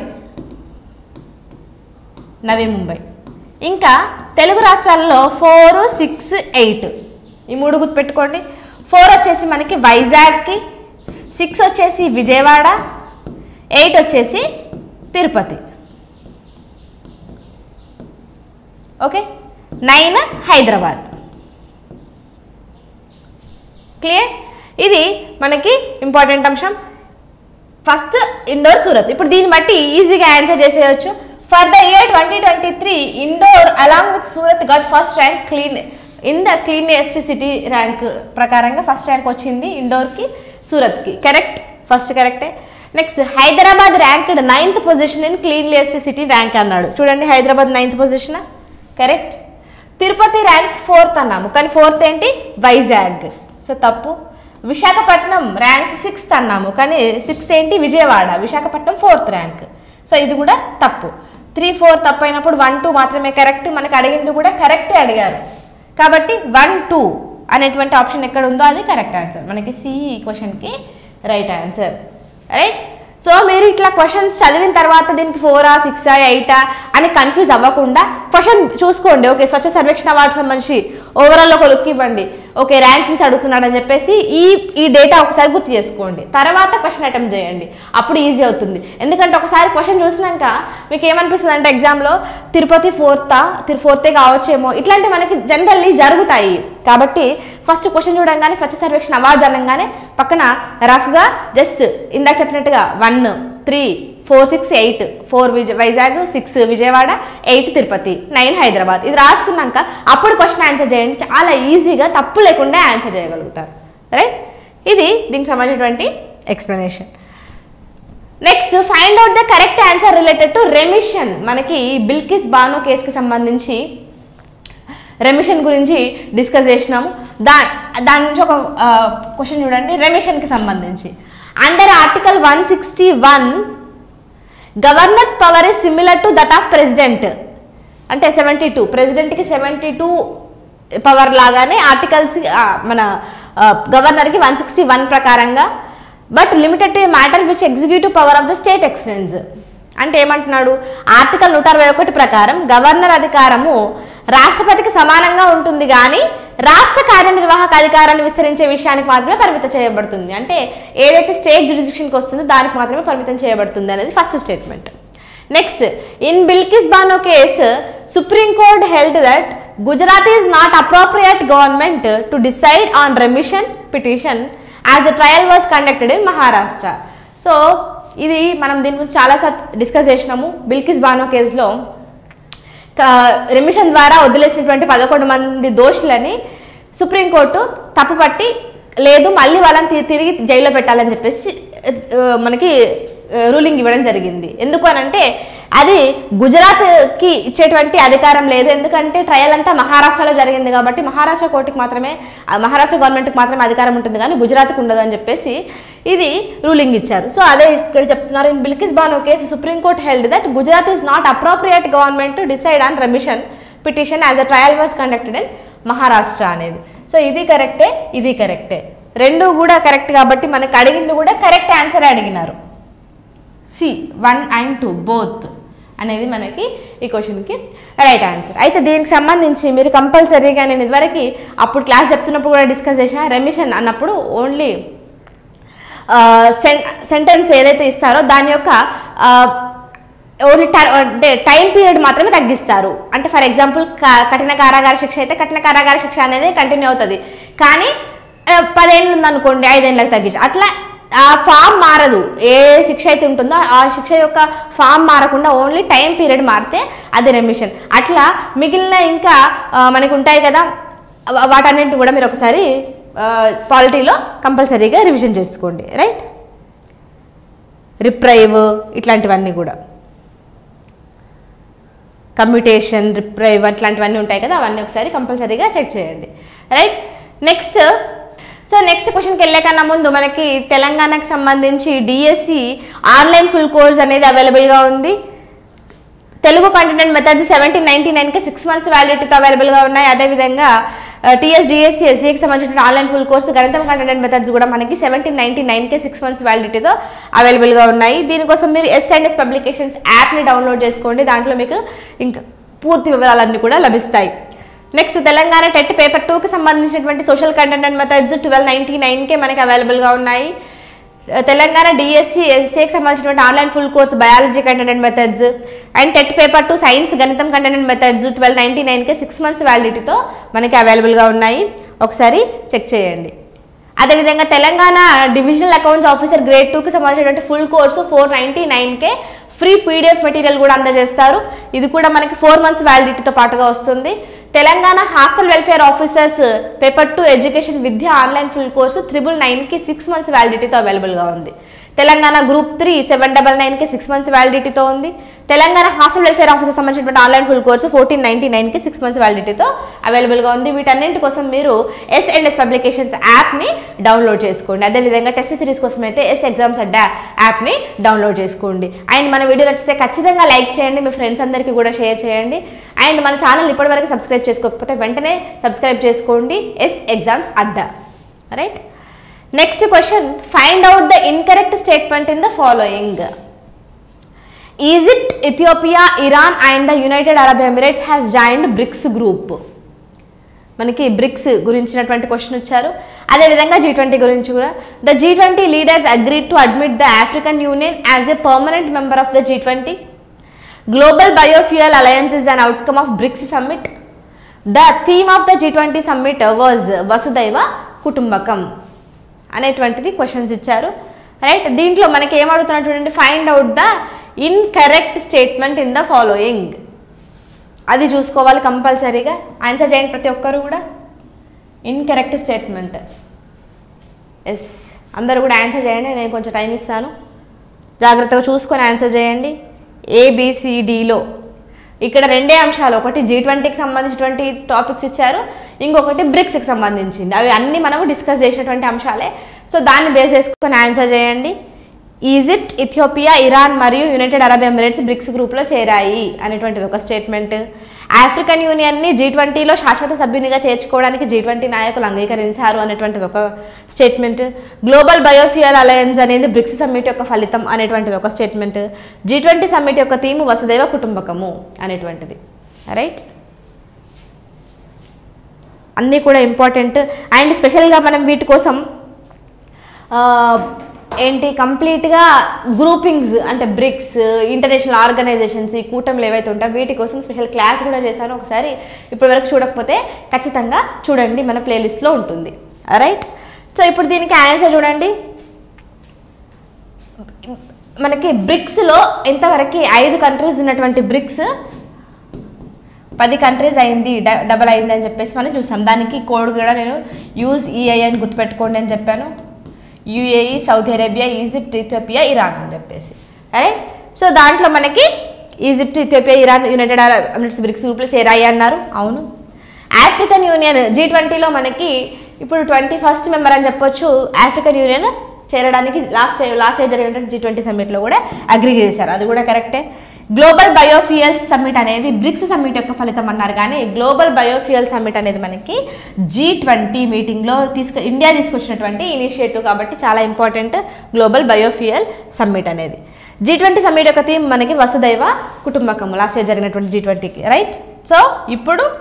C: నవీ ముంబై. ఇంకా తెలుగు రాష్ట్రాల్లో ఫోర్ సిక్స్ ఎయిట్ ఈ మూడు గుర్తుపెట్టుకోండి. ఫోర్ వచ్చేసి మనకి వైజాగ్కి, సిక్స్ వచ్చేసి విజయవాడ, ఎయిట్ వచ్చేసి Tirupati. Okay, nine Hyderabad. Clear? ఇది మనకి ఇంపార్టెంట్ అంశం. ఫస్ట్ ఇండోర్, సూరత్. ఇప్పుడు దీన్ని బట్టి ఈజీగా ఆన్సర్ చేసేయచ్చు. For the year twenty twenty three Indore along with Surat got first rank clean in the cleanest city rank ప్రకారంగా ఫస్ట్ ర్యాంక్ వచ్చింది ఇండోర్కి, సూరత్కి. కరెక్ట్, ఫస్ట్ కరెక్టే. Next, Hyderabad ranked ninth position in cleanliest city rank అన్నాడు. చూడండి, Hyderabad ninth position, correct. Tirupati ranks fourth అన్నాము, కానీ fourth ఏంటి? వైజాగ్, సో తప్పు. విశాఖపట్నం ర్యాంక్స్ సిక్స్త్ అన్నాము, కానీ సిక్స్త్ ఏంటి? Vijayawada. Visakhapatnam fourth rank, so ఇది కూడా తప్పు. త్రీ ఫోర్ తప్పు అయినప్పుడు వన్ టూ మాత్రమే కరెక్ట్. మనకి అడిగింది కూడా కరెక్టే అడిగారు కాబట్టి వన్ టూ అనేటువంటి ఆప్షన్ ఎక్కడ ఉందో అది కరెక్ట్ ఆన్సర్. మనకి సి క్వశ్చన్కి రైట్ ఆన్సర్. రైట్, సో మీరు ఇట్లా క్వశ్చన్స్ చదివిన తర్వాత దీనికి ఫోరా సిక్సా ఎయిటా అని కన్ఫ్యూజ్ అవ్వకుండా క్వశ్చన్ చూసుకోండి. ఓకే, స్వచ్ఛ సర్వేక్షణ అవార్డు సంబంధించి ఓవరాల్ ఒక లుక్ ఇవ్వండి. ఓకే, ర్యాంకింగ్స్ అడుగుతున్నాడు అని చెప్పేసి ఈ ఈ డేటా ఒకసారి గుర్తు చేసుకోండి, తర్వాత క్వశ్చన్ అటెంప్ట్ చేయండి, అప్పుడు ఈజీ అవుతుంది. ఎందుకంటే ఒకసారి క్వశ్చన్ చూసినాక మీకు ఏమనిపిస్తుంది అంటే ఎగ్జామ్లో తిరుపతి ఫోర్తా తిరు ఫోర్తే కావచ్చేమో, ఇట్లాంటివి మనకి జనరల్లీ జరుగుతాయి. కాబట్టి ఫస్ట్ క్వశ్చన్ చూడంగానే స్వచ్ఛ సర్వేక్షణ అవార్డు అనగానే పక్కన రఫ్గా జస్ట్ ఇందాక చెప్పినట్టుగా one three four six eight four విజ Vizag six Vijayawada eight Tirupati nine Hyderabad ఇది రాసుకున్నాక అప్పుడు క్వశ్చన్ ఆన్సర్ చేయండి. చాలా ఈజీగా తప్పు లేకుండా ఆన్సర్ చేయగలుగుతారు. రైట్, ఇది దీనికి సంబంధించినటువంటి explanation. Next, find out the correct answer related to remission. మనకి బిల్కిస్ బానో కేసుకి సంబంధించి రెమిషన్ గురించి డిస్కస్ చేసినాము. దా దాని నుంచి ఒక క్వశ్చన్ చూడండి, రెమిషన్కి సంబంధించి. Under article one sixty one governor's power is similar to that of president. అంటే సెవెంటీ టూ ప్రెసిడెంట్కి సెవెంటీ టూ పవర్ లాగానే ఆర్టికల్స్ మన గవర్నర్కి వన్ సిక్స్టీ వన్ ప్రకారంగా, but limited to matter which executive power of the state extends. అంటే ఏమంటున్నాడు, article నూట అరవై ఒకటి ప్రకారం గవర్నర్ అధికారము రాష్ట్రపతికి సమానంగా ఉంటుంది కానీ రాష్ట్ర కార్యనిర్వాహక అధికారాన్ని విస్తరించే విషయానికి మాత్రమే పరిమితం చేయబడుతుంది. అంటే ఏదైతే స్టేట్ జ్యుడిస్డిక్షన్కి వస్తుందో దానికి మాత్రమే పరిమితం చేయబడుతుంది అనేది first statement. Next, in Bilkis Bano case supreme court held that Gujarat is not appropriate government to decide on remission petition as the trial was conducted in Maharashtra. So ఇది మనం దీని గురించి చాలాసార్లు డిస్కస్ చేసినాము. బిల్కిస్ బానో కేసులో రెమిషన్ ద్వారా వదిలేసినటువంటి పదకొండు మంది దోషులని సుప్రీంకోర్టు తప్పుపట్టి లేదు మళ్ళీ వాళ్ళని తిరిగి జైల్లో పెట్టాలని చెప్పేసి మనకి రూలింగ్ ఇవ్వడం జరిగింది. ఎందుకు అని అంటే అది గుజరాత్కి ఇచ్చేటువంటి అధికారం లేదు, ఎందుకంటే ట్రయల్ అంతా మహారాష్ట్రలో జరిగింది కాబట్టి మహారాష్ట్ర కోర్టుకి మాత్రమే మహారాష్ట్ర గవర్నమెంట్కి మాత్రమే అధికారం ఉంటుంది కానీ గుజరాత్కి ఉండదు అని చెప్పేసి ఇది రూలింగ్ ఇచ్చారు. సో అదే ఇక్కడ చెప్తున్నారు, in Bilkis Bano case supreme court held that Gujarat is not appropriate government to decide on remission petition as a trial was conducted in Maharashtra అనేది. సో ఇది కరెక్టే, ఇది కరెక్టే, రెండు కూడా కరెక్ట్ కాబట్టి మనకు అడిగింది కూడా కరెక్ట్ ఆన్సర్ అడిగినారు. C one and two both అనేది మనకి ఈ క్వశ్చన్కి రైట్ ఆన్సర్. అయితే దీనికి సంబంధించి మీరు కంపల్సరీగా నేను ఇదివరకు అప్పుడు క్లాస్ చెప్తున్నప్పుడు కూడా డిస్కస్ చేసిన రెమిషన్ అన్నప్పుడు ఓన్లీ సెంటెన్స్ ఏదైతే ఇస్తారో దాని యొక్క ఓన్లీ అంటే టైం పీరియడ్ మాత్రమే తగ్గిస్తారు. అంటే ఫర్ ఎగ్జాంపుల్ కఠిన కారాగార శిక్ష అయితే కఠిన కారాగార శిక్ష అనేది కంటిన్యూ అవుతుంది, కానీ పదేళ్ళు ఉందనుకోండి ఐదేళ్ళకి తగ్గించు. అట్లా ఆ ఫామ్ మారదు. ఏ శిక్ష అయితే ఉంటుందో ఆ శిక్ష యొక్క ఫామ్ మారకుండా ఓన్లీ టైం పీరియడ్ మారితే అది రెమిషన్. అట్లా మిగిలిన ఇంకా మనకు ఉంటాయి కదా, వాటన్నింటిని కూడా మీరు ఒకసారి పాలిటీలో కంపల్సరీగా రివిజన్ చేసుకోండి. రైట్, రిప్రైవ్ ఇట్లాంటివన్నీ కూడా, కమ్యూటేషన్, రిప్రైవ్ అట్లాంటివన్నీ ఉంటాయి కదా, అవన్నీ ఒకసారి కంపల్సరీగా చెక్ చేయండి. రైట్, నెక్స్ట్ సో నెక్స్ట్ క్వశ్చన్కి వెళ్ళే కన్నా ముందు మనకి తెలంగాణకు సంబంధించి డిఎస్సి ఆన్లైన్ ఫుల్ కోర్స్ అనేది అవైలబుల్గా ఉంది. Telugu content methods seventeen ninety నైన్కి సిక్స్ మంత్స్ వ్యాలిడిటీతో అవైలబుల్గా ఉన్నాయి. అదేవిధంగా టీఎస్ డిఎస్సి ఎస్సీకి సంబంధించిన ఆన్లైన్ ఫుల్ కోర్సు గణితం కంటెంట్ మెథడ్స్ కూడా మనకి సెవెంటీన్ నైన్టీ నైన్కి సిక్స్ మంత్స్ వ్యాలిడిటీతో అవైలబుల్గా ఉన్నాయి. దీనికోసం మీరు ఎస్ అండ్ ఎస్ పబ్లికేషన్స్ యాప్ని డౌన్లోడ్ చేసుకోండి. దాంట్లో మీకు ఇంకా పూర్తి వివరాలన్నీ కూడా లభిస్తాయి. నెక్స్ట్ తెలంగాణ టెట్ పేపర్ టూకి సంబంధించినటువంటి social content and methods twelve ninety నైన్కే మనకి అవైలబుల్గా ఉన్నాయి. తెలంగాణ డిఎస్సి ఎస్సీకి సంబంధించినటువంటి online full course biology content and methods and TET paper two science గణితం content and methods twelve ninety నైన్కే సిక్స్ మంత్స్ వ్యాలిడిటీతో మనకి అవైలబుల్గా ఉన్నాయి. ఒకసారి చెక్ చేయండి. అదేవిధంగా Telangana divisional accounts officer grade టూకి సంబంధించినటువంటి ఫుల్ కోర్సు ఫోర్ నైన్టీ నైన్కే ఫ్రీ పీడిఎఫ్ మెటీరియల్ కూడా అందజేస్తారు. ఇది కూడా మనకి ఫోర్ మంత్స్ వ్యాలిడిటీతో పాటుగా వస్తుంది. Telangana hostel welfare officers paper two education విద్య ఆన్లైన్ ఫుల్ కోర్సు త్రిబుల్ నైన్కి సిక్స్ మంత్స్ వ్యాలిడిటీతో అవైలబుల్గా ఉంది. Telangana group three seven double నైన్కి సిక్స్ మంత్స్ వ్యాలిడిటీతో ఉంది. తెలంగాణ హాస్టల్ వెల్ఫేర్ ఆఫీసర్ సంబంధించినటువంటి online full course fourteen ninety నైన్కి సిక్స్ మంత్స్ వ్యాలిడిటీతో అవైలబుల్గా ఉంది. వీటన్నింటి కోసం మీరు ఎస్ అండ్ ఎస్ పబ్లికేషన్స్ యాప్ని డౌన్లోడ్ చేసుకోండి. అదేవిధంగా టెస్ట్ సిరీస్ కోసం అయితే ఎస్ ఎగ్జామ్స్ అడ్డా యాప్ని డౌన్లోడ్ చేసుకోండి. అండ్ మన వీడియో నచ్చితే ఖచ్చితంగా లైక్ చేయండి, మీ ఫ్రెండ్స్ అందరికీ కూడా షేర్ చేయండి. అండ్ మన ఛానల్ ఇప్పటివరకు సబ్స్క్రైబ్ చేసుకోకపోతే వెంటనే సబ్స్క్రైబ్ చేసుకోండి, S exams Adda. Right, next question, find out the incorrect statement in the following. Egypt, Ethiopia, Iran and the United Arab Emirates has joined BRICS group. మనకి BRICS గురించినటువంటి question ఇచ్చారు. అదేవిధంగా G twenty గురించి కూడా, the G twenty leaders agreed to admit the African Union as a permanent member of the G twenty. Global biofuel alliance is an outcome of BRICS summit. The theme of the G twenty summit was Vasudhaiva Kutumbakam అనేటువంటిది questions ఇచ్చారు. Right, దీంట్లో మనకి ఏమడుగుతున్నారు చూడండి, find out the incorrect statement in the following. అది చూసుకోవాలి కంపల్సరీగా. Answer చేయండి ప్రతి ఒక్కరు కూడా. ఇన్కరెక్ట్ స్టేట్మెంట్, ఎస్ అందరూ కూడా ఆన్సర్ చేయండి. నేను కొంచెం టైం ఇస్తాను, జాగ్రత్తగా చూసుకొని ఆన్సర్ చేయండి. ఏబిసిడిలో ఇక్కడ రెండే అంశాలు, ఒకటి జీ ట్వంటీకి సంబంధించినటువంటి టాపిక్స్ ఇచ్చారు, ఇంకొకటి బ్రిక్స్కి సంబంధించింది. అవి అన్నీ మనము డిస్కస్ చేసినటువంటి అంశాలే. సో దాన్ని బేస్ చేసుకొని ఆన్సర్ చేయండి. ఈజిప్ట్, ఇథియోపియా, ఇరాన్ మరియు యునైటెడ్ అరబ్ ఎమిరేట్స్ బ్రిక్స్ గ్రూప్లో చేరాయి అనేటువంటిది ఒక స్టేట్మెంట్. ఆఫ్రికన్ యూనియన్ని జీ ట్వంటీలో శాశ్వత సభ్యునిగా చేర్చుకోవడానికి జీ ట్వంటీ నాయకులు అంగీకరించారు అనేటువంటిది ఒక స్టేట్మెంట్. గ్లోబల్ బయోఫ్యూయల్ అలయన్స్ అనేది బ్రిక్స్ సమ్మిట్ యొక్క ఫలితం అనేటువంటిది ఒక స్టేట్మెంట్. జీ ట్వంటీ సమ్మిట్ యొక్క థీమ్ వసుదైవ కుటుంబకము అనేటువంటిది. రైట్, అన్నీ కూడా ఇంపార్టెంట్. అండ్ స్పెషల్గా మనం వీటి కోసం ఏంటి కంప్లీట్గా గ్రూపింగ్స్ అంటే బ్రిక్స్, ఇంటర్నేషనల్ ఆర్గనైజేషన్స్, ఈ కూటమిలు ఏవైతే ఉంటాయో వీటి కోసం స్పెషల్ క్లాస్ కూడా చేశాను. ఒకసారి ఇప్పటివరకు చూడకపోతే ఖచ్చితంగా చూడండి, మన ప్లేలిస్ట్లో ఉంటుంది. రైట్, సో ఇప్పుడు దీనికి ఆన్సర్ చూడండి. మనకి బ్రిక్స్లో ఎంతవరకు ఐదు కంట్రీస్ ఉన్నటువంటి బ్రిక్స్ పది కంట్రీస్ అయింది, డబల్ అయింది అని చెప్పేసి మనం చూసాం. దానికి కోడ్ కూడా నేను యూజ్ ఈఐ అని గుర్తుపెట్టుకోండి అని చెప్పాను. UAE, Saudi Arabia, Egypt, Ethiopia, Iran అని చెప్పేసి. రైట్, సో దాంట్లో మనకి Egypt, Ethiopia, Iran United Arab Emirates BRICS గ్రూప్లో చేరాయి అన్నారు. అవును. ఆఫ్రికన్ యూనియన్ జీ ట్వంటీలో మనకి ఇప్పుడు ట్వంటీ ఫస్ట్ మెంబర్ అని చెప్పొచ్చు. ఆఫ్రికన్ యూనియన్ చేరడానికి లాస్ట్ లాస్ట్ ఇయర్ జరిగినటువంటి జీ ట్వంటీ సమ్మిట్లో కూడా అగ్రీ చేశారు, అది కూడా కరెక్టే. గ్లోబల్ బయోఫ్యూయల్స్ సమ్మిట్ అనేది బ్రిక్స్ సమ్మిట్ యొక్క ఫలితం అన్నారు, కానీ గ్లోబల్ బయోఫ్యూయల్ సమ్మిట్ అనేది మనకి జీ ట్వంటీ మీటింగ్లో తీసుకు ఇండియా తీసుకొచ్చినటువంటి ఇనిషియేటివ్ కాబట్టి చాలా ఇంపార్టెంట్ గ్లోబల్ బయోఫ్యూయల్ సమ్మిట్ అనేది. జీ ట్వంటీ సమ్మిట్ యొక్క థీమ్ మనకి వసుదైవ కుటుంబకం లాస్ట్ ఇయర్ జరిగినటువంటి జీ ట్వంటీకి. రైట్, సో ఇప్పుడు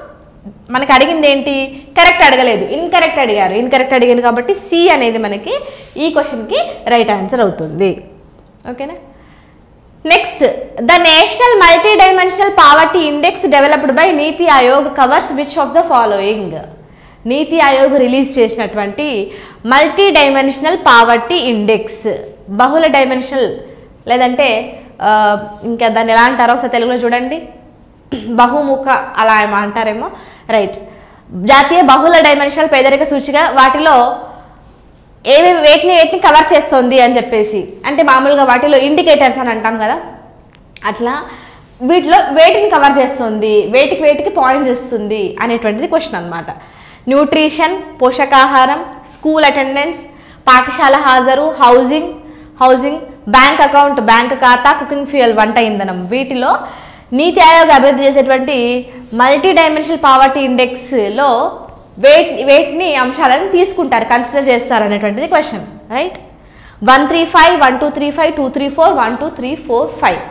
C: మనకి అడిగింది ఏంటి, కరెక్ట్ అడగలేదు, ఇన్కరెక్ట్ అడిగారు. ఇన్కరెక్ట్ అడిగారు కాబట్టి సి అనేది మనకి ఈ క్వశ్చన్కి రైట్ ఆన్సర్ అవుతుంది. ఓకేనా. Next, the national multi dimensional poverty index developed by NITI Aayog covers which of the following. NITI Aayog release చేసినటువంటి మల్టీ డైమెన్షనల్ పావర్టీ ఇండెక్స్, బహుళ డైమెన్షనల్ లేదంటే ఇంకా దాన్ని ఎలా అంటారో ఒకసారి తెలుగులో చూడండి, బహుముఖ అలా ఏమో అంటారేమో, రైట్. జాతీయ బహుళ డైమెన్షనల్ పేదరిక సూచిక వాటిలో ఏవి వేటిని వేటిని కవర్ చేస్తుంది అని చెప్పేసి, అంటే మామూలుగా వాటిలో ఇండికేటర్స్ అని అంటాం కదా, అట్లా వీటిలో వేటిని కవర్ చేస్తుంది, వేటికి వేటికి పాయింట్స్ ఇస్తుంది అనేటువంటిది క్వశ్చన్ అనమాట. న్యూట్రిషన్ పోషకాహారం, స్కూల్ అటెండెన్స్, పాఠశాల హాజరు, housing housing bank account bank ఖాతా, కుకింగ్ ఫ్యూయల్ వంట ఇంధనం, వీటిలో నీతి ఆయోగ్ అభివృద్ధి చేసేటువంటి మల్టీ డైమెన్షనల్ పావర్టీ ఇండెక్స్లో వేట్ వేటిని అంశాలను తీసుకుంటారు, కన్సిడర్ చేస్తారు అనేటువంటిది question, right. One three five one two three five two three four one two three four five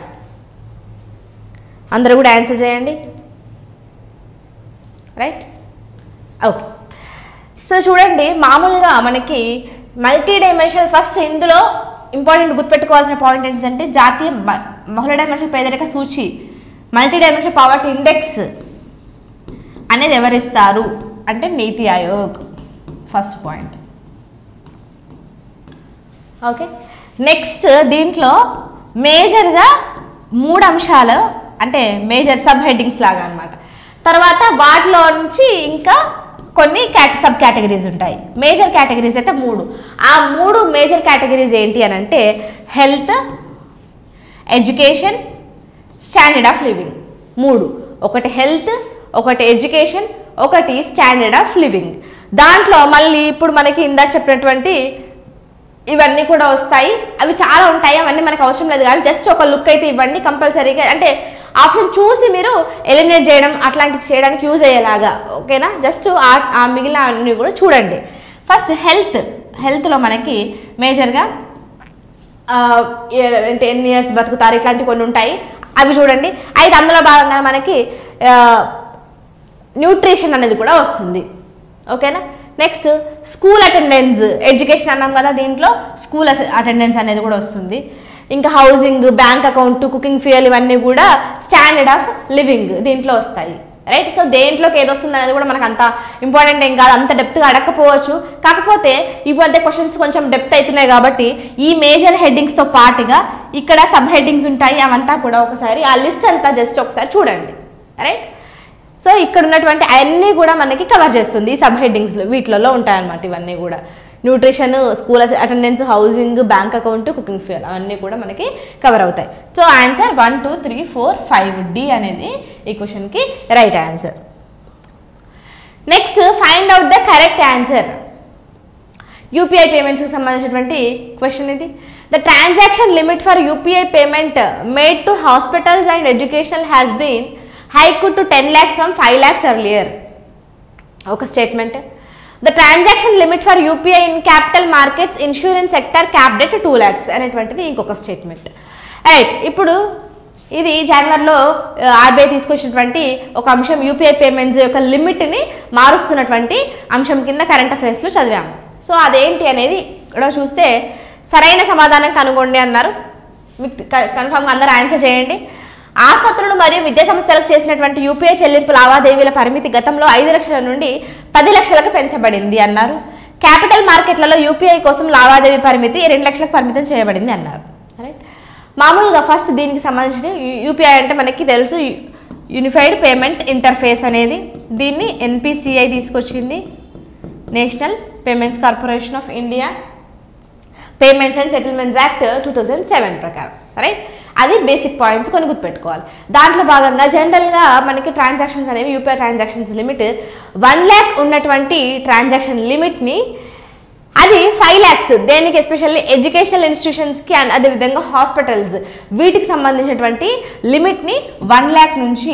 C: అందరూ కూడా ఆన్సర్ చేయండి, రైట్. ఓకే. సో చూడండి, మామూలుగా మనకి మల్టీ డైమెన్షనల్ ఫస్ట్ ఇందులో ఇంపార్టెంట్ గుర్తుపెట్టుకోవాల్సిన పాయింట్ ఏంటంటే జాతీయ బహుళ డైమెన్షనల్ పేదరిక సూచి మల్టీ డైమెన్షనల్ పావర్టీ ఇండెక్స్ అనేది ఎవరిస్తారు అంటే NITI Aayog, first point. Okay. Next, దీంట్లో మేజర్గా మూడు అంశాలు అంటే మేజర్ సబ్ హెడ్డింగ్స్ లాగా అనమాట. తర్వాత వాటిలో నుంచి ఇంకా కొన్ని క్యాట సబ్ కేటగిరీస్ ఉంటాయి. మేజర్ కేటగిరీస్ అయితే మూడు. ఆ మూడు మేజర్ కేటగిరీస్ ఏంటి అని అంటే health, education, standard of living. మూడు, ఒకటి హెల్త్, ఒకటి ఎడ్యుకేషన్, ఒకటి స్టాండర్డ్ ఆఫ్ లివింగ్. దాంట్లో మళ్ళీ ఇప్పుడు మనకి ఇందాక చెప్పినటువంటి ఇవన్నీ కూడా వస్తాయి, అవి చాలా ఉంటాయి, అవన్నీ మనకు అవసరం లేదు కానీ జస్ట్ ఒక లుక్ అయితే ఇవ్వండి కంపల్సరీగా, అంటే ఆప్షన్ చూసి మీరు ఎలిమినేట్ చేయడం అట్లాంటివి చేయడానికి యూజ్ అయ్యేలాగా. ఓకేనా. జస్ట్ ఆ మిగిలిన అన్ని కూడా చూడండి. First health. హెల్త్లో మనకి మేజర్గా టెన్ ఇయర్స్ బతుకుతారు ఇట్లాంటివి కొన్ని ఉంటాయి, అవి చూడండి. అయితే అందులో భాగంగా మనకి న్యూట్రిషన్ అనేది కూడా వస్తుంది. ఓకేనా. నెక్స్ట్ స్కూల్ అటెండెన్స్, ఎడ్యుకేషన్ అన్నాం కదా, దీంట్లో స్కూల్ అటెండెన్స్ అనేది కూడా వస్తుంది. ఇంకా housing, bank account, cooking fuel ఇవన్నీ కూడా స్టాండర్డ్ ఆఫ్ లివింగ్ దీంట్లో వస్తాయి, రైట్. సో దేంట్లోకి ఏది వస్తుంది అనేది కూడా మనకు అంత ఇంపార్టెంట్ ఏం కాదు, అంత డెప్త్గా అడగకపోవచ్చు. కాకపోతే ఈ మధ్య క్వశ్చన్స్ కొంచెం డెప్త్ అవుతున్నాయి కాబట్టి ఈ మేజర్ హెడ్డింగ్స్తో పాటుగా ఇక్కడ సబ్ హెడ్డింగ్స్ ఉంటాయి, అవంతా కూడా ఒకసారి ఆ లిస్ట్ అంతా జస్ట్ ఒకసారి చూడండి, రైట్. సో ఇక్కడ ఉన్నటువంటి అన్నీ కూడా మనకి కవర్ చేస్తుంది ఈ సబ్ హెడ్డింగ్స్లో, వీటిలలో ఉంటాయన్నమాట ఇవన్నీ కూడా. Nutrition, school attendance, housing, bank account, cooking fuel అవన్నీ కూడా మనకి కవర్ అవుతాయి. So answer one two three four five D అనేది ఈ క్వశ్చన్కి right answer. Next, find out the correct answer. UPI పేమెంట్స్కి సంబంధించినటువంటి క్వశ్చన్ ఇది. The transaction limit for UPI payment made to hospitals and educational has been hiked to ten lakhs from five lakhs earlier. ఒక statement. The transaction limit for UPI in capital markets insurance sector capped at two lakhs అనేటువంటిది ఇంకొక statement, right. ఇప్పుడు ఇది జనవరిలో RBI తీసుకొచ్చినటువంటి ఒక అంశం, UPI payments యొక్క లిమిట్ని మారుస్తున్నటువంటి అంశం కింద కరెంట్ అఫైర్స్లో చదివాము. సో అదేంటి అనేది ఇక్కడ చూస్తే సరైన సమాధానం కనుగొండి అన్నారు. మీకు కన్ఫామ్గా అందరూ ఆన్సర్ చేయండి. ఆసుపత్రులు మరియు విద్యా సంస్థలకు చేసినటువంటి యూపీఐ చెల్లింపు లావాదేవీల పరిమితి గతంలో ఐదు లక్షల నుండి పది లక్షలకు పెంచబడింది అన్నారు. క్యాపిటల్ మార్కెట్లలో యూపీఐ కోసం లావాదేవీ పరిమితి రెండు లక్షలకు పరిమితం చేయబడింది అన్నారు, రైట్. మామూలుగా ఫస్ట్ దీనికి సంబంధించిన యూపీఐ అంటే మనకి తెలుసు, యూనిఫైడ్ పేమెంట్ ఇంటర్ఫేస్ అనేది. దీన్ని ఎన్పిసిఐ తీసుకొచ్చింది, national payments corporation of India, payments and settlements act two thousand seven ప్రకారం, రైట్. అది బేసిక్ పాయింట్స్ కొన్ని గుర్తుపెట్టుకోవాలి. దాంట్లో భాగంగా జనరల్గా మనకి ట్రాన్సాక్షన్స్ అనేవి UPI transactions limit one lakh ఉన్నటువంటి ట్రాన్సాక్షన్ లిమిట్ని అది ఫైవ్ ల్యాక్స్ దేనికి ఎస్పెషల్లీ ఎడ్యుకేషనల్ ఇన్స్టిట్యూషన్స్కి అండ్ అదేవిధంగా హాస్పిటల్స్ వీటికి సంబంధించినటువంటి లిమిట్ని వన్ ల్యాక్ నుంచి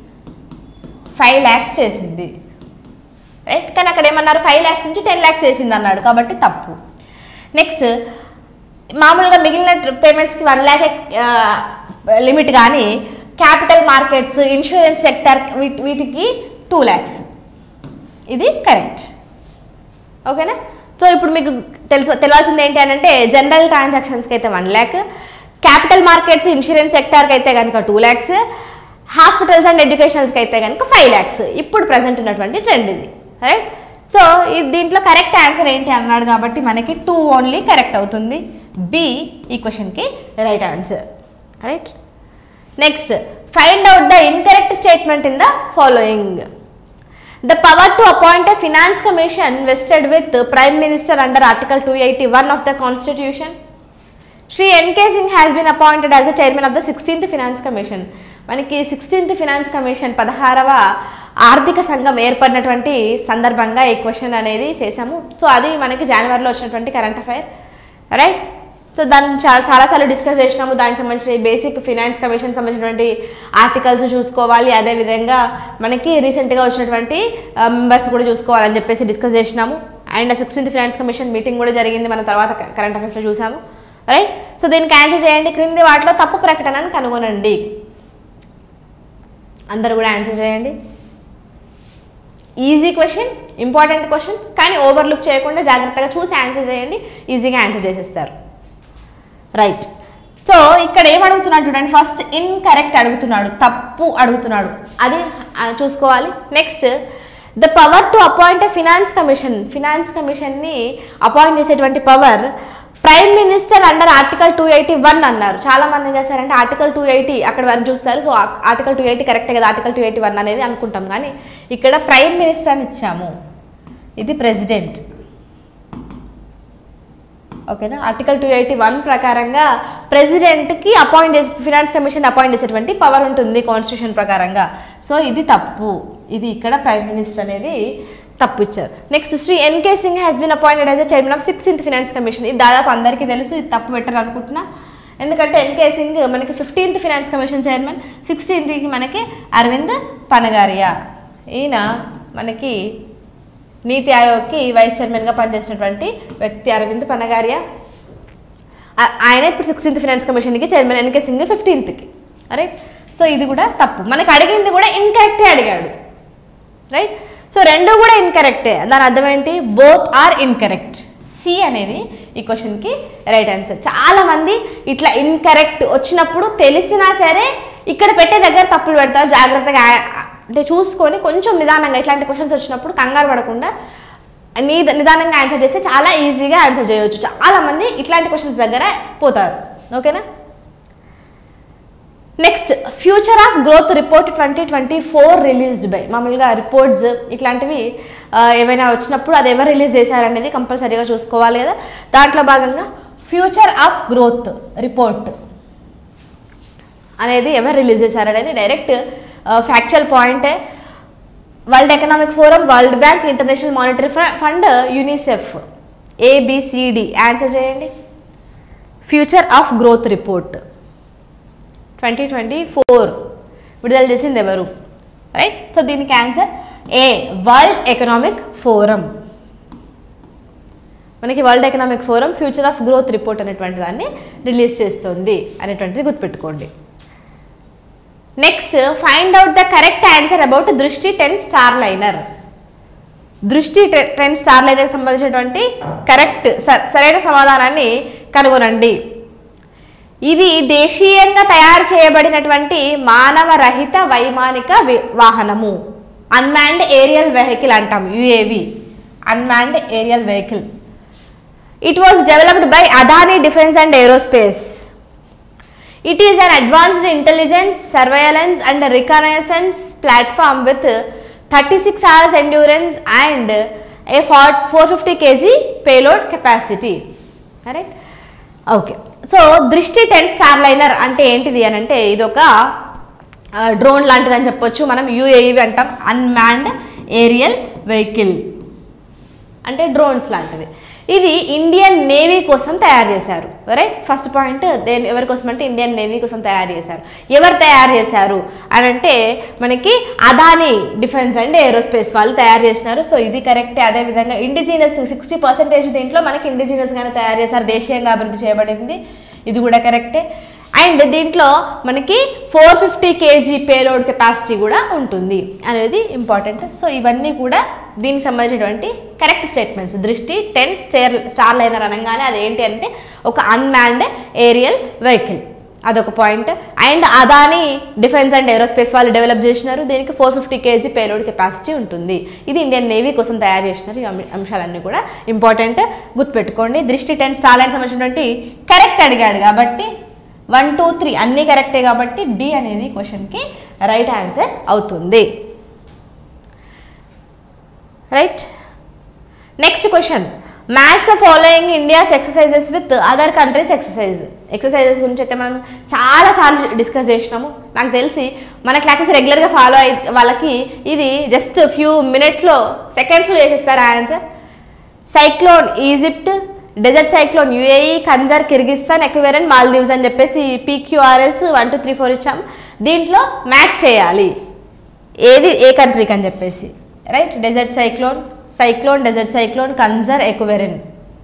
C: ఫైవ్ ల్యాక్స్ చేసింది, రైట్. కానీ అక్కడ ఏమన్నారు, ఫైవ్ ల్యాక్స్ నుంచి టెన్ ల్యాక్స్ వేసింది అన్నాడు, కాబట్టి తప్పు. నెక్స్ట్, మామూలుగా మిగిలిన పేమెంట్స్కి వన్ ల్యాక్ లిమిట్ కానీ క్యాపిటల్ మార్కెట్స్, ఇన్సూరెన్స్ సెక్టర్ వీటికి టూ ల్యాక్స్. ఇది కరెక్ట్. ఓకేనా? సో ఇప్పుడు మీకు తెలుసు తెలియాల్సింది ఏంటి అని అంటే జనరల్ ట్రాన్సాక్షన్స్కి అయితే one lakh, capital markets insurance సెక్టార్కి అయితే కనుక టూ ల్యాక్స్, హాస్పిటల్స్ అండ్ ఎడ్యుకేషన్స్కి అయితే కనుక ఫైవ్ ల్యాక్స్ ఇప్పుడు ప్రజెంట్ ఉన్నటువంటి ట్రెండ్ ఇది. రైట్? సో ఈ దీంట్లో కరెక్ట్ ఆన్సర్ ఏంటి అన్నాడు కాబట్టి మనకి టూ ఓన్లీ కరెక్ట్ అవుతుంది. బి ఈ క్వశ్చన్కి right answer. Right? Next, find out the incorrect statement in the following. The power to appoint a finance commission vested with Prime Minister under Article two eighty-one of the Constitution. Shri N K Singh has been appointed as the chairman of the sixteenth Finance Commission. మనకి sixteenth finance commission పదహారవ ఆర్థిక సంఘం ఏర్పడినటువంటి సందర్భంగా ఈ question అనేది చేశాము. So అది మనకి జనవరిలో వచ్చినటువంటి కరెంట్ అఫైర్. రైట్? సో దాన్ని చాలా చాలాసార్లు డిస్కస్ చేసినాము. దానికి సంబంధించిన బేసిక్ ఫినాన్స్ కమిషన్ సంబంధించినటువంటి ఆర్టికల్స్ చూసుకోవాలి, అదేవిధంగా మనకి రీసెంట్గా వచ్చినటువంటి మెంబర్స్ కూడా చూసుకోవాలని చెప్పేసి డిస్కస్ చేసినాము. And sixteenth finance commission meeting కూడా జరిగింది, మన తర్వాత కరెంట్ అఫైర్స్లో చూసాము. రైట్? సో దీనికి ఆన్సర్ చేయండి. క్రింది వాటిలో తప్పు ప్రకటనను కనుగొనండి. అందరూ కూడా ఆన్సర్ చేయండి. ఈజీ క్వశ్చన్, ఇంపార్టెంట్ క్వశ్చన్, కానీ ఓవర్లుక్ చేయకుండా జాగ్రత్తగా చూసి ఆన్సర్ చేయండి, ఈజీగా ఆన్సర్ చేసేస్తారు. రైట్? సో ఇక్కడ ఏం అడుగుతున్నాడు చూడండి, ఫస్ట్ ఇన్కరెక్ట్ అడుగుతున్నాడు, తప్పు అడుగుతున్నాడు, అది చూసుకోవాలి. Next, the power to appoint a finance commission, finance కమిషన్ని అపాయింట్ చేసేటువంటి power prime minister under article two eighty one అన్నారు. చాలా మంది ఏం చేస్తారంటే ఆర్టికల్ టూ ఎయిటీ అక్కడ వరకు చూస్తారు. సో ఆర్టికల్ టూ ఎయిటీ కరెక్టే కదా, ఆర్టికల్ టూ ఎయిటీ వన్ అనేది అనుకుంటాం, కానీ ఇక్కడ ప్రైమ్ మినిస్టర్ అని ఇచ్చాము, ఇది ప్రెసిడెంట్. ఓకేనా? ఆర్టికల్ టూ ఎయిటీ వన్ ప్రకారంగా ప్రెసిడెంట్కి అపాయింట్ చేసి ఫినాన్స్ కమిషన్ అపాయింట్ చేసేటువంటి పవర్ ఉంటుంది కాన్స్టిట్యూషన్ ప్రకారంగా. సో ఇది తప్పు, ఇది ఇక్కడ ప్రైమ్ మినిస్టర్ అనేది తప్పు ఇచ్చారు. Next, Shri NK Singh has been appointed as the chairman of sixteenth finance commission. ఇది దాదాపు అందరికీ తెలుసు, ఇది తప్పు పెట్టరు అనుకుంటున్నా. ఎందుకంటే ఎన్కే సింగ్ మనకి ఫిఫ్టీన్త్ ఫినాన్స్ కమిషన్ చైర్మన్, సిక్స్టీన్త్కి మనకి అరవింద్ పనగారియా, ఈయన మనకి నీతి ఆయోగ్కి వైస్ చైర్మన్గా పనిచేసినటువంటి వ్యక్తి అరవింద్ పనగారియా. ఆయన ఇప్పుడు సిక్స్టీన్త్ ఫినాన్స్ కమిషన్కి చైర్మన్, ఎన్కే సింగ్ ఫిఫ్టీన్త్కి. రైట్? సో ఇది కూడా తప్పు. మనకు అడిగింది కూడా ఇన్కరెక్టే అడిగాడు. రైట్? సో రెండు కూడా ఇన్కరెక్టే. దాని అర్థం ఏంటి? Both are incorrect. సి అనేది ఈ క్వశ్చన్కి రైట్ ఆన్సర్. చాలామంది ఇట్లా ఇన్కరెక్ట్ వచ్చినప్పుడు తెలిసినా సరే ఇక్కడ పెట్టే దగ్గర తప్పులు పెడతారు. జాగ్రత్తగా అంటే చూసుకొని కొంచెం నిదానంగా ఇట్లాంటి క్వశ్చన్స్ వచ్చినప్పుడు కంగారు పడకుండా నీ నిదానంగా ఆన్సర్ చేస్తే చాలా ఈజీగా ఆన్సర్ చేయవచ్చు. చాలామంది ఇట్లాంటి క్వశ్చన్స్ దగ్గర పోతారు. ఓకేనా? Next, future of growth report twenty twenty four released by. మామూలుగా రిపోర్ట్స్ ఇట్లాంటివి ఏమైనా వచ్చినప్పుడు అది ఎవరు రిలీజ్ చేశారనేది కంపల్సరీగా చూసుకోవాలి కదా. దాంట్లో భాగంగా ఫ్యూచర్ ఆఫ్ గ్రోత్ రిపోర్ట్ అనేది ఎవరు రిలీజ్ చేశారనేది డైరెక్ట్ ఫ్యాక్చువల్ పాయింటే. World economic forum, world bank, international monetary fund, UNICEF. ABCD answer చేయండి. Future of growth report twenty twenty four విడుదల చేసింది ఎవరు? రైట్? సో దీనికి answer A, world economic forum. మనకి world economic forum future of growth report అనేటువంటి దాన్ని release చేస్తుంది అనేటువంటిది గుర్తుపెట్టుకోండి. Next, find out the correct answer about Drishti ten star liner. Drishti ten star liner సంబంధించినటువంటి కరెక్ట్ సరైన సమాధానాన్ని కనుగొనండి. ఇది దేశీయంగా తయారు చేయబడినటువంటి మానవ రహిత వైమానిక వాహనము, అన్మాన్డ్ ఏరియల్ వెహికల్ అంటాం, UAV, unmanned aerial vehicle. It was developed by Adani defence and aerospace. It is an advanced intelligence, surveillance and reconnaissance platform with thirty-six hours endurance and a four hundred fifty kilograms payload capacity. Alright? Okay. So, Drishti ten star liner అంటే ఏంటిది అని అంటే ఇది ఒక drone లాంటిది అని చెప్పొచ్చు. మనం యూఏవి అంటాం, అన్మాన్డ్ ఏరియల్ వెహికల్ అంటే డ్రోన్స్ లాంటిది. ఇది ఇండియన్ నేవీ కోసం తయారు చేశారు. రైట్? ఫస్ట్ పాయింట్, దేని ఎవరి కోసం అంటే ఇండియన్ నేవీ కోసం తయారు చేశారు. ఎవరు తయారు చేశారు అని అంటే మనకి అదానీ డిఫెన్స్ అండ్ ఏరోస్పేస్ వాళ్ళు తయారు చేసినారు. సో ఇది కరెక్టే. అదేవిధంగా ఇండిజినస్ సిక్స్టీ పర్సెంటేజ్ దీంట్లో మనకి ఇండిజినస్గానే తయారు చేశారు, దేశీయంగా అభివృద్ధి చేయబడింది, ఇది కూడా కరెక్టే. అండ్ దీంట్లో మనకి four fifty KG payload capacity కూడా ఉంటుంది అనేది ఇంపార్టెంట్. సో ఇవన్నీ కూడా దీనికి సంబంధించినటువంటి correct statements. Drishti ten star star liner అనగానే అదేంటి అంటే ఒక అన్మ్యాన్డ్ ఏరియల్ వెహికల్, అదొక point. And Adani defence and aerospace వాళ్ళు డెవలప్ చేసినారు, దీనికి four fifty KG payload capacity ఉంటుంది. ఇది ఇండియన్ నేవీ కోసం తయారు చేసినారు. ఈ అంశాలన్నీ కూడా ఇంపార్టెంట్, గుర్తుపెట్టుకోండి. దృష్టి టెన్ స్టార్ లైన్ సంబంధించినటువంటి కరెక్ట్ అడిగాడు కాబట్టి వన్ టూ త్రీ అన్నీ కరెక్టే కాబట్టి డి అనేది క్వశ్చన్కి రైట్ ఆన్సర్ అవుతుంది. Right. Next question, match the following India's exercises with other countries exercise. Exercises గురించి అయితే మనం చాలాసార్లు డిస్కస్ చేసినాము. నాకు తెలిసి మన క్లాసెస్ రెగ్యులర్గా ఫాలో అయి వాళ్ళకి ఇది జస్ట్ ఫ్యూ మినిట్స్లో సెకండ్స్లో చేసేస్తారు answer. Cyclone Egypt, desert cyclone UAE, Khanjar Kyrgyzstan, Ekuverin Maldives అని చెప్పేసి PQRS one two three four ఇచ్చాము. దీంట్లో మ్యాచ్ చేయాలి ఏది ఏ కంట్రీకి అని చెప్పేసి. Right. Desert cyclone, cyclone, desert cyclone, Khanjar, Ekuverin.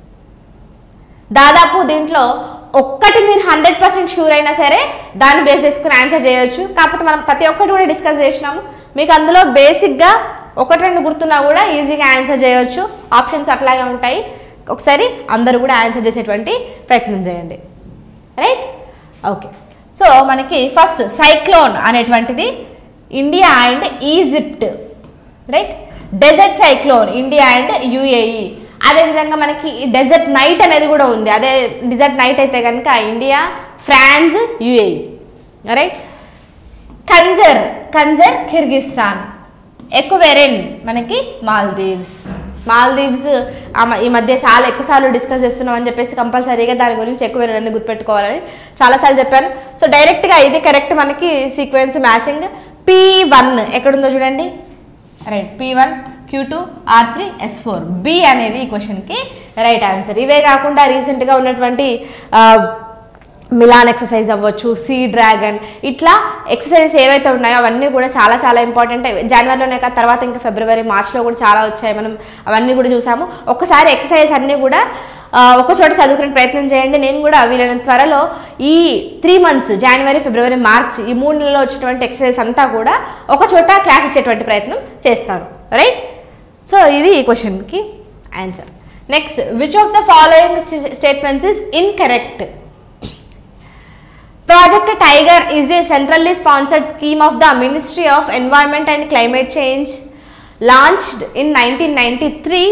C: దాదాపు దీంట్లో ఒక్కటి మీరు హండ్రెడ్ పర్సెంట్ షూర్ అయినా సరే దాన్ని బేస్ చేసుకుని ఆన్సర్ చేయొచ్చు. కాకపోతే మనం ప్రతి ఒక్కటి కూడా డిస్కస్ చేసినాము. మీకు అందులో బేసిక్గా ఒకటి రెండు గుర్తున్నా కూడా ఈజీగా ఆన్సర్ చేయొచ్చు. ఆప్షన్స్ అట్లాగే ఉంటాయి. ఒకసారి అందరూ కూడా ఆన్సర్ చేసేటువంటి ప్రయత్నం చేయండి. రైట్. ఓకే. సో మనకి ఫస్ట్ సైక్లోన్ అనేటువంటిది India and Egypt. Right. Desert cyclone India and UAE. అదేవిధంగా మనకి డెజర్ట్ నైట్ అనేది కూడా ఉంది. అదే డెజర్ట్ నైట్ అయితే కనుక India, France, UAE. Right. Khanjar, Khanjar Kyrgyzstan. Ekuverin మనకి మాల్దీవ్స్. మాల్దీవ్స్ ఈ మధ్య చాలా ఎక్కువసార్లు డిస్కస్ చేస్తున్నాం అని చెప్పేసి కంపల్సరీగా దాని గురించి ఎక్కువ అన్ని గుర్తుపెట్టుకోవాలని చాలాసార్లు చెప్పాను. సో డైరెక్ట్గా ఇది కరెక్ట్ మనకి సీక్వెన్స్ మ్యాచింగ్. పీ వన్ ఎక్కడుందో చూడండి. Right. P one, Q two, R three, S four. B అనేది ఈ క్వశ్చన్కి రైట్ ఆన్సర్. ఇవే కాకుండా రీసెంట్గా ఉన్నటువంటి మిలాన్ ఎక్సర్సైజ్ అవ్వచ్చు, సీ డ్రాగన్, ఇట్లా ఎక్సర్సైజెస్ ఏవైతే ఉన్నాయో అవన్నీ కూడా చాలా చాలా ఇంపార్టెంట్. జనవరిలోనే కాదు, తర్వాత ఇంకా ఫిబ్రవరి, మార్చ్లో కూడా చాలా వచ్చాయి. మనం అవన్నీ కూడా చూసాము. ఒక్కసారి ఎక్సర్సైజ్ అన్నీ కూడా ఒక చోట చదువుకునే ప్రయత్నం చేయండి. నేను కూడా వీలైన త్వరలో ఈ three months January, February, March ఈ మూడు నెలల్లో వచ్చేటువంటి ఎక్సర్సైజ్ అంతా కూడా ఒక చోట క్లాస్ ఇచ్చేటువంటి ప్రయత్నం చేస్తాను. రైట్. సో ఇది ఈ క్వశ్చన్కి answer. Next, which of the following statements is incorrect? Project Tiger is a centrally sponsored scheme of the Ministry of Environment and Climate Change launched in nineteen ninety-three.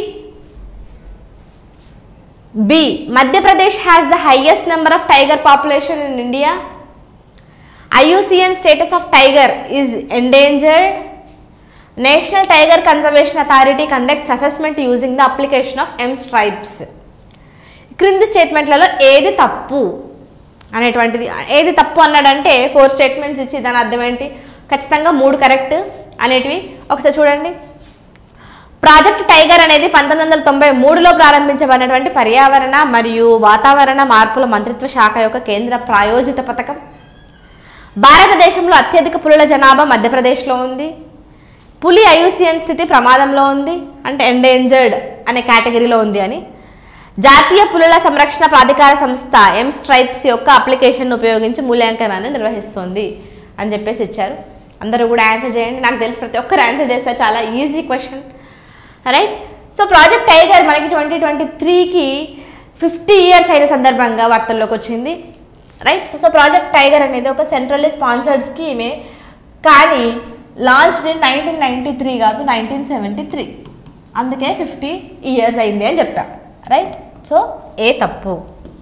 C: B. Madhya Pradesh has the highest number of tiger population in India. I U C N status of tiger is endangered. National Tiger Conservation Authority conducts assessment using the application of M stripes. క్రింది స్టేట్మెంట్లలో ఏది తప్పు అనేటువంటిది. ఏది తప్పు అన్నాడంటే four statements ఇచ్చి దాని అర్థం ఏంటి? ఖచ్చితంగా మూడు కరెక్ట్ అనేటివి. ఒకసారి చూడండి. ప్రాజెక్ట్ టైగర్ అనేది పంతొమ్మిది వందల తొంభై మూడులో ప్రారంభించబడినటువంటి పర్యావరణ మరియు వాతావరణ మార్పుల మంత్రిత్వ శాఖ యొక్క కేంద్ర ప్రాయోజిత పథకం. భారతదేశంలో అత్యధిక పులుల జనాభా మధ్యప్రదేశ్లో ఉంది. పులి ఐ యు సి ఎన్ స్థితి ప్రమాదంలో ఉంది, అంటే ఎండేంజర్డ్ అనే కేటగిరీలో ఉంది అని. జాతీయ పులుల సంరక్షణ ప్రాధికార సంస్థ ఎం స్ట్రైప్స్ యొక్క అప్లికేషన్ ఉపయోగించి మూల్యాంకనాన్ని నిర్వహిస్తుంది అని చెప్పేసి ఇచ్చారు. అందరూ కూడా ఆన్సర్ చేయండి. నాకు తెలిసి ప్రతి ఒక్కరు ఆన్సర్ చేస్తారు. చాలా easy question. Right. So project tiger మనకి ట్వంటీ ట్వంటీ త్రీకి ఫిఫ్టీ ఇయర్స్ అయిన సందర్భంగా వార్తల్లోకి వచ్చింది. రైట్. సో ప్రాజెక్ట్ టైగర్ అనేది ఒక సెంట్రల్లీ స్పాన్సర్డ్ స్కీమే, కానీ launched in nineteen ninety three కాదు నైన్టీన్ సెవెంటీ త్రీ అందుకే ఫిఫ్టీ ఇయర్స్ అయింది అని చెప్పాను. రైట్. సో ఏ తప్పు.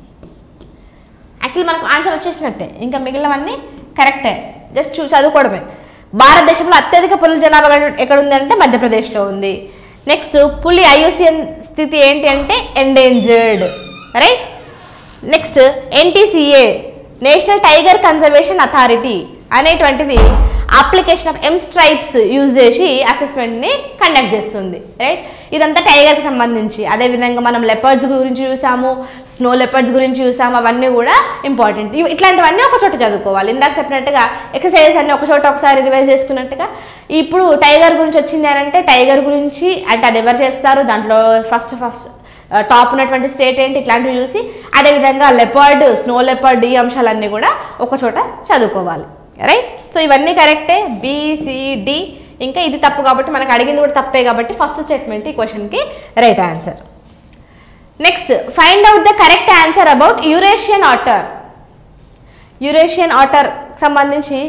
C: యాక్చువల్లీ మనకు ఆన్సర్ వచ్చేసినట్టే, ఇంకా మిగిలినవన్నీ కరెక్టే, జస్ట్ చూ చదువుకోవడమే. భారతదేశంలో అత్యధిక పులుల జనాభా ఎక్కడ ఉంది అంటే మధ్యప్రదేశ్లో ఉంది. నెక్స్ట్, పులి ఐ యు సి ఎన్ స్థితి ఏంటి అంటే endangered. Right. Next, N T C A national tiger conservation authority అనేటువంటిది application of M stripes use చేసి అసెస్మెంట్ని కండక్ట్ చేస్తుంది. రైట్. ఇదంతా టైగర్కి సంబంధించి. అదేవిధంగా మనం లెపర్డ్స్ గురించి చూసాము, స్నో లెపర్డ్స్ గురించి చూసాము. అవన్నీ కూడా ఇంపార్టెంట్. ఇట్లాంటివన్నీ ఒక చోట చదువుకోవాలి. ఇందాక చెప్పినట్టుగా ఎక్సర్సైజెస్ అన్ని ఒక చోట ఒకసారి రివైజ్ చేసుకున్నట్టుగా ఇప్పుడు టైగర్ గురించి వచ్చింది అని అంటే టైగర్ గురించి అంటే అది ఎవరు చేస్తారు, దాంట్లో ఫస్ట్ ఫస్ట్ టాప్ ఉన్నటువంటి స్టేట్ ఏంటి, ఇట్లాంటివి చూసి అదేవిధంగా లెపర్డ్, స్నో లెపర్డ్, ఈ అంశాలన్నీ కూడా ఒక చోట చదువుకోవాలి. రైట్. సో ఇవన్నీ కరెక్టే, బిసిడి. ఇంకా ఇది తప్పు కాబట్టి మనకు అడిగింది కూడా తప్పే కాబట్టి ఫస్ట్ స్టేట్మెంట్ ఈ క్వశ్చన్కి right answer. Next, find out the correct answer about Eurasian otter. Eurasian otter సంబంధించి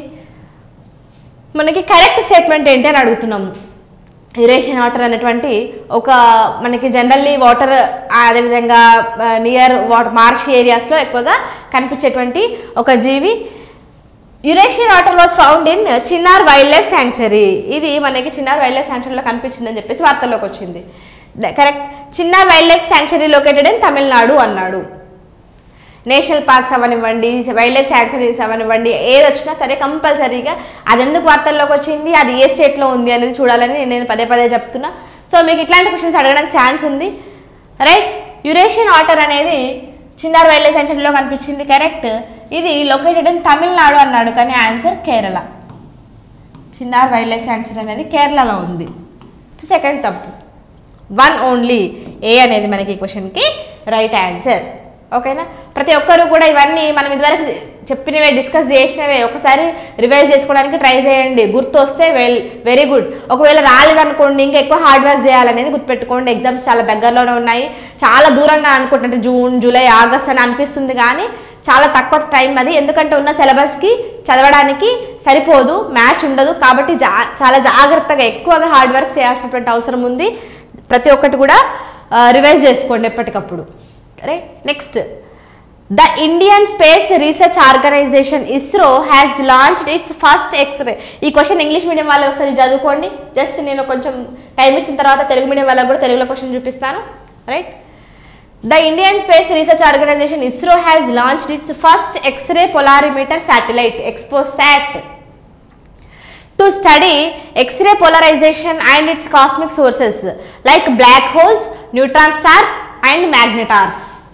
C: మనకి కరెక్ట్ స్టేట్మెంట్ ఏంటి అని అడుగుతున్నాము. యూరేషియన్ వాటర్ అనేటువంటి ఒక మనకి జనరల్లీ వాటర్ అదేవిధంగా నియర్ వాటర్ మార్ష్ ఏరియాస్లో ఎక్కువగా కనిపించేటువంటి ఒక జీవి. Eurasian otter was found in Chinnar wildlife sanctuary. ఇది మనకి చిన్నార్ వైల్డ్ లైఫ్ శాంక్చురీలో కనిపించిందని చెప్పేసి వార్తల్లోకి వచ్చింది. Correct. Chinnar wildlife sanctuary located in Tamil Nadu అన్నాడు. నేషనల్ పార్క్స్ అవనివ్వండి, వైల్డ్ లైఫ్ శాంక్చురీస్ అవనివ్వండి, ఏది వచ్చినా సరే కంపల్సరీగా అది ఎందుకు వార్తల్లోకి వచ్చింది, అది ఏ స్టేట్లో ఉంది అనేది చూడాలని నేను పదే పదే చెప్తున్నా. సో మీకు ఇట్లాంటి క్వశ్చన్స్ అడగడానికి ఛాన్స్ ఉంది. రైట్. యూరేషియన్ వాటర్ అనేది చిన్నార్ వైల్డ్ లైఫ్ శాంక్చురీలో కనిపించింది. కరెక్ట్. ఇది లొకేటెడ్ ఇన్ తమిళనాడు అన్నాడు, కానీ answer Kerala. Chinnar wildlife sanctuary అనేది కేరళలో ఉంది. సెకండ్ తప్పు. వన్ ఓన్లీ ఏ అనేది మనకి ఈ క్వశ్చన్కి రైట్ ఆన్సర్. ఓకేనా. ప్రతి ఒక్కరు కూడా ఇవన్నీ మనం ఇదివరకు చెప్పినవే, డిస్కస్ చేసినవే ఒకసారి రివైజ్ చేసుకోవడానికి ట్రై చేయండి. గుర్తు వస్తే వెల్ వెరీ గుడ్. ఒకవేళ రాలేదనుకోండి ఇంకా ఎక్కువ హార్డ్ వర్క్ చేయాలనేది గుర్తుపెట్టుకోండి. ఎగ్జామ్స్ చాలా దగ్గరలోనే ఉన్నాయి. చాలా దూరంగా అనుకుంటుంటే జూన్, జూలై, ఆగస్ట్ అని అనిపిస్తుంది, కానీ చాలా తక్కువ టైం అది. ఎందుకంటే ఉన్న సిలబస్కి చదవడానికి సరిపోదు, మ్యాచ్ ఉండదు. కాబట్టి జా చాలా జాగ్రత్తగా ఎక్కువగా హార్డ్ వర్క్ చేయాల్సినటువంటి అవసరం ఉంది. ప్రతి ఒక్కటి కూడా రివైజ్ చేసుకోండి ఎప్పటికప్పుడు. Right. Next, the Indian space research organisation ISRO has launched its first X-ray. ఈ క్వశ్చన్ ఇంగ్లీష్ మీడియం వాళ్ళు ఒకసారి చదువుకోండి. జస్ట్ నేను కొంచెం టైం ఇచ్చిన తర్వాత తెలుగు మీడియం వాళ్ళకి కూడా తెలుగులో క్వశ్చన్ చూపిస్తాను. Right. The Indian space research organisation ISRO has launched its first X-ray polarimeter satellite XPoSat to study X-ray polarization and its cosmic sources like black holes, neutron stars and magnetars.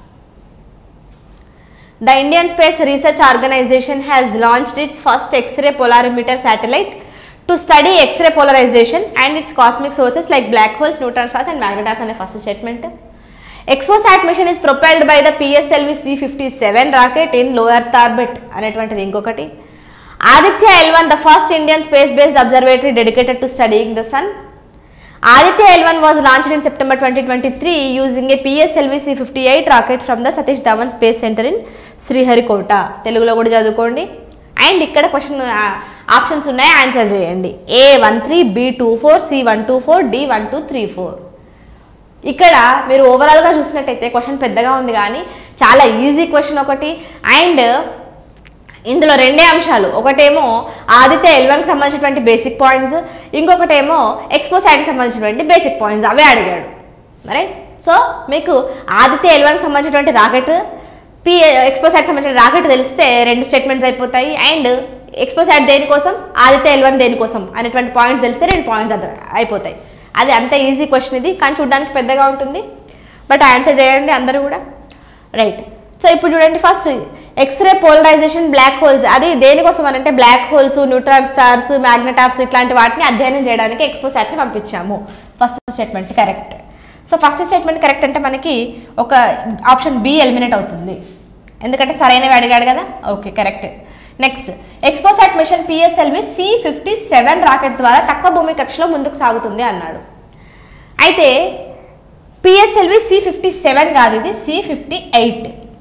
C: The Indian Space Research Organization has launched its first X-ray polarimeter satellite to study X-ray polarization and its cosmic sources like black holes, neutron stars and magnetars అనే first statement. XPoSat mission is propelled by the P S L V C fifty-seven rocket in low earth orbit అనేటువంటిది ఇంకొకటి. Aditya L one, the first Indian space-based observatory dedicated to studying the sun. Aditya L one was launched in September twenty twenty-three using a P S L V C fifty-eight rocket from the Satish Dhawan Space Center in Sriharikota. తెలుగులో కూడా చదువుకోండి. And ఇక్కడ question options ఉన్నాయి, answer చేయండి. A one three, B two four, C one two four, D one two three four. ఇక్కడ మీరు ఓవరాల్గా చూసినట్టయితే క్వశ్చన్ పెద్దగా ఉంది, కానీ చాలా ఈజీ క్వశ్చన్ ఒకటి. అండ్ ఇందులో రెండే అంశాలు, ఒకటేమో ఆదిత్య ఎల్ వన్కి సంబంధించినటువంటి బేసిక్ పాయింట్స్, ఇంకొకటేమో ఎక్స్పోసాట్కి సంబంధించినటువంటి బేసిక్ పాయింట్స్, అవే అడిగాడు. రైట్. సో మీకు ఆదిత్య ఎల్ వన్కి సంబంధించినటువంటి రాకెట్, పి ఎక్స్పోసాట్కి సంబంధించిన రాకెట్ తెలిస్తే రెండు స్టేట్మెంట్స్ అయిపోతాయి. అండ్ ఎక్స్పోసాట్ దేనికోసం, ఆదిత్య ఎల్ వన్ దేనికోసం అనేటువంటి పాయింట్స్ తెలిస్తే రెండు పాయింట్స్ అయిపోతాయి. అది అంత ఈజీ క్వశ్చన్ ఇది, కానీ చూడడానికి పెద్దగా ఉంటుంది. బట్ ఆన్సర్ చేయండి అందరూ కూడా. రైట్. సో ఇప్పుడు చూడండి, first X-ray polarisation black holes, అది దేనికోసం అని అంటే black holes, neutron stars, magnetars ఇట్లాంటి వాటిని అధ్యయనం చేయడానికి ఎక్స్పోసాట్ని పంపించాము. First statement correct. So first statement correct అంటే మనకి ఒక ఆప్షన్ బి ఎలిమినేట్ అవుతుంది, ఎందుకంటే సరైనవి అడిగాడు కదా. Okay, correct. Next, XPoSat mission P S L V C fifty-seven rocket ద్వారా తక్కువ భూమి కక్షలో ముందుకు సాగుతుంది అన్నాడు. అయితే P S L V C fifty-seven కాదు, ఇది C fifty-eight.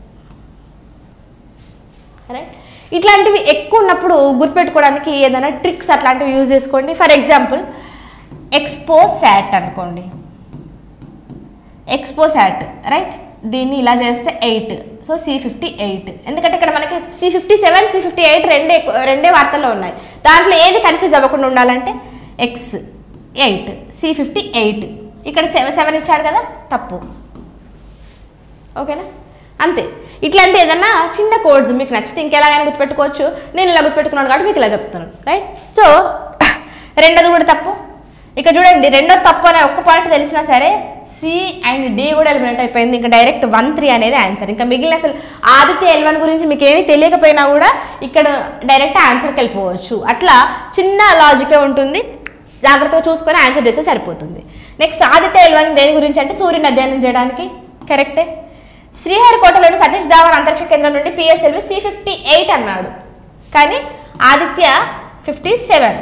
C: రైట్. ఇట్లాంటివి ఎక్కువ ఉన్నప్పుడు గుర్తుపెట్టుకోవడానికి ఏదైనా ట్రిక్స్ అట్లాంటివి యూజ్ చేసుకోండి. ఫర్ ఎగ్జాంపుల్ ఎక్స్పోసాట్ అనుకోండి, ఎక్స్పోసాట్ రైట్, దీన్ని ఇలా చేస్తే eight, so C fifty eight. ఎందుకంటే ఇక్కడ మనకి C fifty seven C fifty eight రెండే రెండే వార్తల్లో ఉన్నాయి. దాంట్లో ఏది కన్ఫ్యూజ్ అవ్వకుండా ఉండాలంటే X eight, C fifty eight. ఇక్కడ సెవెన్ సెవెన్ ఇచ్చాడు కదా, తప్పు. ఓకేనా, అంతే. ఇట్లాంటి ఏదన్నా చిన్న కోడ్స్ మీకు నచ్చితే ఇంకెలాగైనా గుర్తుపెట్టుకోవచ్చు. నేను ఇలా గుర్తుపెట్టుకున్నాను కాబట్టి మీకు ఇలా చెప్తున్నాను. రైట్. సో రెండోది కూడా తప్పు. ఇక చూడండి, రెండో తప్పు అనే ఒక్క పాయింట్ తెలిసినా సరే సి అండ్ డి కూడా ఎలిమినేట్ అయిపోయింది. ఇంకా డైరెక్ట్ వన్ త్రీ అనేది ఆన్సర్. ఇంకా మిగిలిన అసలు ఆదిత్య ఎల్ వన్ గురించి మీకు ఏమీ తెలియకపోయినా కూడా ఇక్కడ డైరెక్ట్ ఆన్సర్కి వెళ్ళిపోవచ్చు. అట్లా చిన్న లాజికే ఉంటుంది, జాగ్రత్తగా చూసుకొని ఆన్సర్ చేస్తే సరిపోతుంది. నెక్స్ట్, ఆదిత్య ఎల్ వన్ దేని గురించి అంటే సూర్యుని అధ్యయనం చేయడానికి. కరెక్టే. శ్రీహరికోటలోని సతీష్ ధావన్ అంతరిక్ష కేంద్రం నుండి పిఎస్ఎల్వి సి ఫిఫ్టీ ఎయిట్ అన్నాడు, కానీ Aditya fifty seven.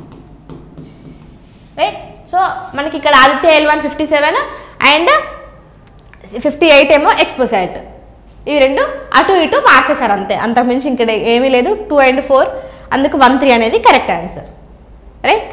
C: Right. So మనకి ఇక్కడ Aditya L one fifty seven and fifty eight ఏమో ఎక్స్పోసాట్. ఇవి రెండు అటు ఇటు మార్చేశారు అంతే, అంతకుమించి ఇక్కడ ఏమీ లేదు. టూ అండ్ ఫోర్, అందుకు వన్ త్రీ అనేది కరెక్ట్ ఆన్సర్. రైట్.